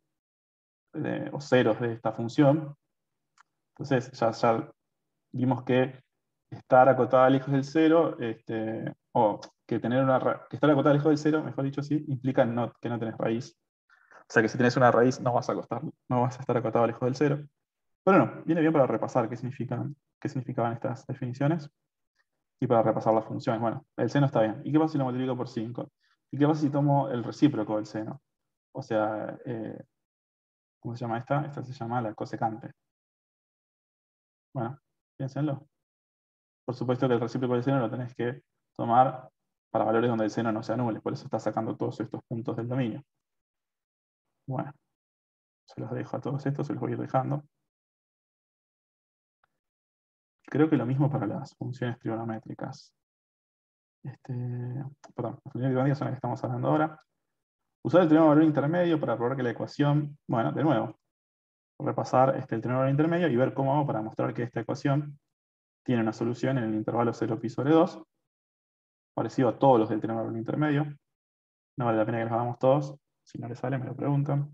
S1: o ceros de esta función. Entonces, ya vimos que estar acotada lejos del cero, o que que estar acotada lejos del cero, mejor dicho así, implica que no tenés raíz. O sea que si tenés una raíz no vas a estar acotado lejos del cero. Pero no, viene bien para repasar qué significaban estas definiciones y para repasar las funciones. Bueno, el seno está bien. ¿Y qué pasa si lo multiplico por 5? ¿Y qué pasa si tomo el recíproco del seno? O sea, ¿cómo se llama esta? Esta se llama la cosecante. Bueno, piénsenlo. Por supuesto que el recíproco del seno lo tenés que tomar para valores donde el seno no se anule. Por eso está sacando todos estos puntos del dominio. Bueno, se los dejo a todos estos, se los voy a ir dejando. Creo que lo mismo para las funciones trigonométricas. Perdón, las funciones trigonométricas son las que estamos hablando ahora. Usar el teorema de valor intermedio para probar que la ecuación, bueno, de nuevo, repasar el teorema de valor intermedio y ver cómo hago para mostrar que esta ecuación tiene una solución en el intervalo 0pi sobre 2, parecido a todos los del teorema de valor intermedio. No vale la pena que los hagamos todos. Si no les sale, me lo preguntan.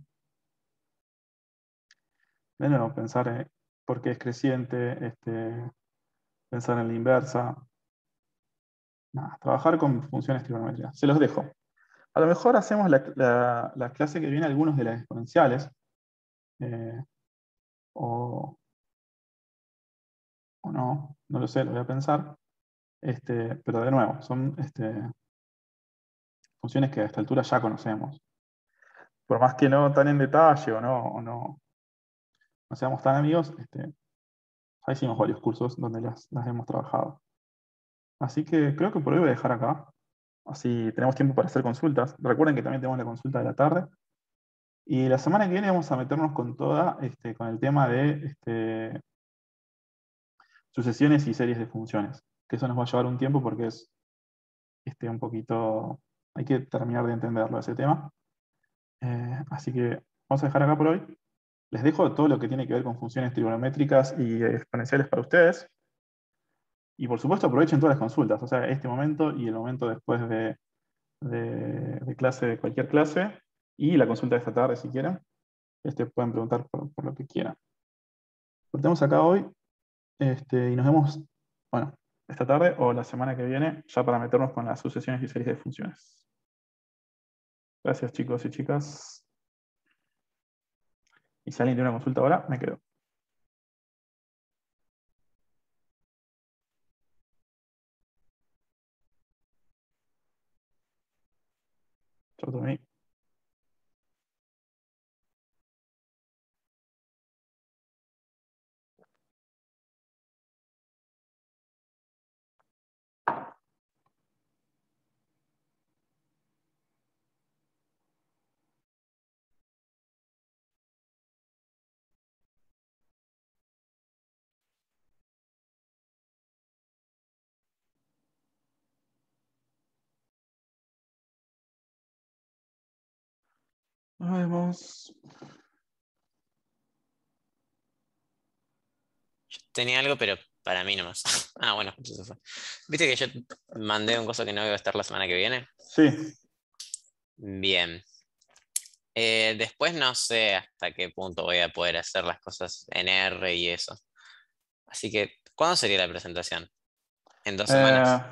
S1: De nuevo, pensar por qué es creciente, pensar en la inversa. Nada, trabajar con funciones trigonométricas. Se los dejo. A lo mejor hacemos la clase que viene algunos de las exponenciales. O no lo sé, lo voy a pensar. Pero de nuevo, son funciones que a esta altura ya conocemos. Por más que no tan en detalle no seamos tan amigos, ya hicimos varios cursos donde las hemos trabajado. Así que creo que por hoy voy a dejar acá. Así tenemos tiempo para hacer consultas. Recuerden que también tenemos la consulta de la tarde. Y la semana que viene vamos a meternos con con el tema de sucesiones y series de funciones. Que eso nos va a llevar un tiempo porque es un poquito. Hay que terminar de entenderlo ese tema. Así que vamos a dejar acá por hoy. Les dejo todo lo que tiene que ver con funciones trigonométricas y exponenciales para ustedes. Y por supuesto aprovechen todas las consultas, o sea, este momento y el momento después de clase, de cualquier clase, y la consulta de esta tarde si quieren. Pueden preguntar por lo que quieran. Cortemos acá hoy y nos vemos, bueno, esta tarde o la semana que viene, ya para meternos con las sucesiones y series de funciones. Gracias chicos y chicas. Y si alguien tiene una consulta ahora, me quedo. Chau, Tommy. Nos vemos.
S3: Yo tenía algo, pero para mí nomás. Ah, bueno, eso fue. ¿Viste que yo mandé un coso que no iba a estar la semana que viene?
S1: Sí.
S3: Bien. Después no sé hasta qué punto voy a poder hacer las cosas en R y eso. Así que, ¿cuándo sería la presentación? ¿En 2 semanas?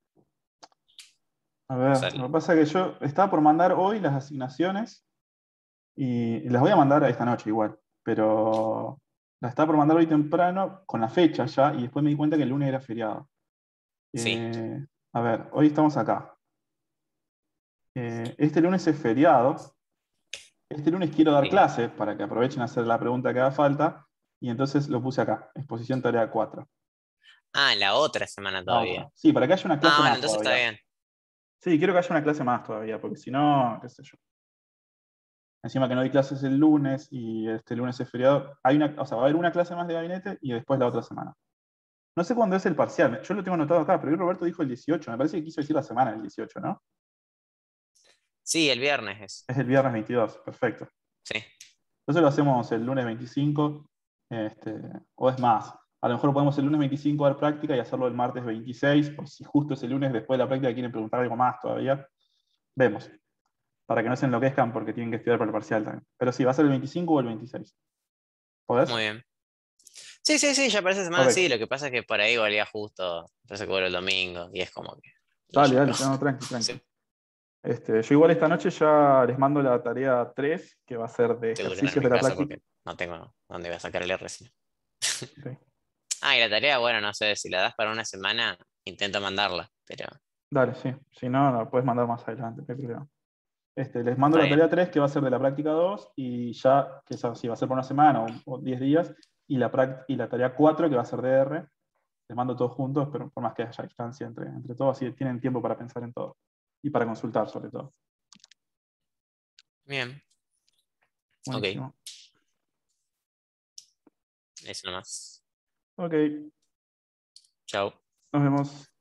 S1: A
S3: O sea,
S1: ver, lo que pasa es que yo estaba por mandar hoy las asignaciones y las voy a mandar esta noche igual, pero las estaba por mandar hoy temprano con la fecha ya y después me di cuenta que el lunes era feriado.
S3: sí,
S1: A ver, hoy estamos acá. Este lunes es feriado. Este lunes quiero dar
S3: sí.
S1: clase para que aprovechen a hacer la pregunta que haga falta y entonces lo puse acá, exposición tarea 4.
S3: Ah, la otra semana
S1: La
S3: todavía.
S1: otra. Sí, para que haya una clase
S3: Ah, bueno,
S1: más
S3: entonces está
S1: todavía.
S3: bien.
S1: Sí, quiero que haya una clase más todavía, porque si no, qué sé yo. Encima que no hay clases el lunes y este lunes es feriado, o sea, va a haber una clase más de gabinete y después la otra semana. No sé cuándo es el parcial, yo lo tengo anotado acá, pero hoy Roberto dijo el 18, me parece que quiso decir la semana del 18, ¿no?
S3: Sí, el viernes es.
S1: Es el viernes 22, perfecto.
S3: Sí.
S1: Entonces lo hacemos el lunes 25, o es más, a lo mejor podemos el lunes 25 dar práctica y hacerlo el martes 26, o si justo ese lunes después de la práctica quieren preguntar algo más todavía, vemos, para que no se enloquezcan porque tienen que estudiar para el parcial también. Pero sí, va a ser el 25 o el 26. ¿Podés?
S3: Muy bien. Sí, sí, sí, ya para esa semana sí.
S1: Ok,
S3: Lo que pasa es que por ahí valía justo. Entonces que vuelve el domingo. Y es como que. Y
S1: dale,
S3: ya
S1: dale,
S3: pegó.
S1: no, tranqui,
S3: Sí,
S1: tranqui. Yo igual esta noche ya les mando la tarea 3, que va a ser de
S3: seguro, en
S1: ejercicios
S3: mi
S1: de la
S3: caso,
S1: práctica.
S3: porque no tengo dónde voy a sacar el R. Si no.
S1: Ok.
S3: Ah, y la tarea, bueno, no sé, si la das para una semana, intento mandarla, pero
S1: Dale, sí. Si no, la puedes mandar más adelante, no hay problema. Les mando
S3: está
S1: la
S3: bien.
S1: tarea 3 que va a ser de la práctica 2 y ya, que esa sí va a ser por una semana o 10 días, y y la tarea 4 que va a ser de R. Les mando todos juntos, pero por más que haya distancia entre todos, así tienen tiempo para pensar en todo y para consultar sobre todo.
S3: Bien, ok,
S1: Buenísimo.
S3: eso nomás.
S1: Ok,
S3: Chao.
S1: nos vemos.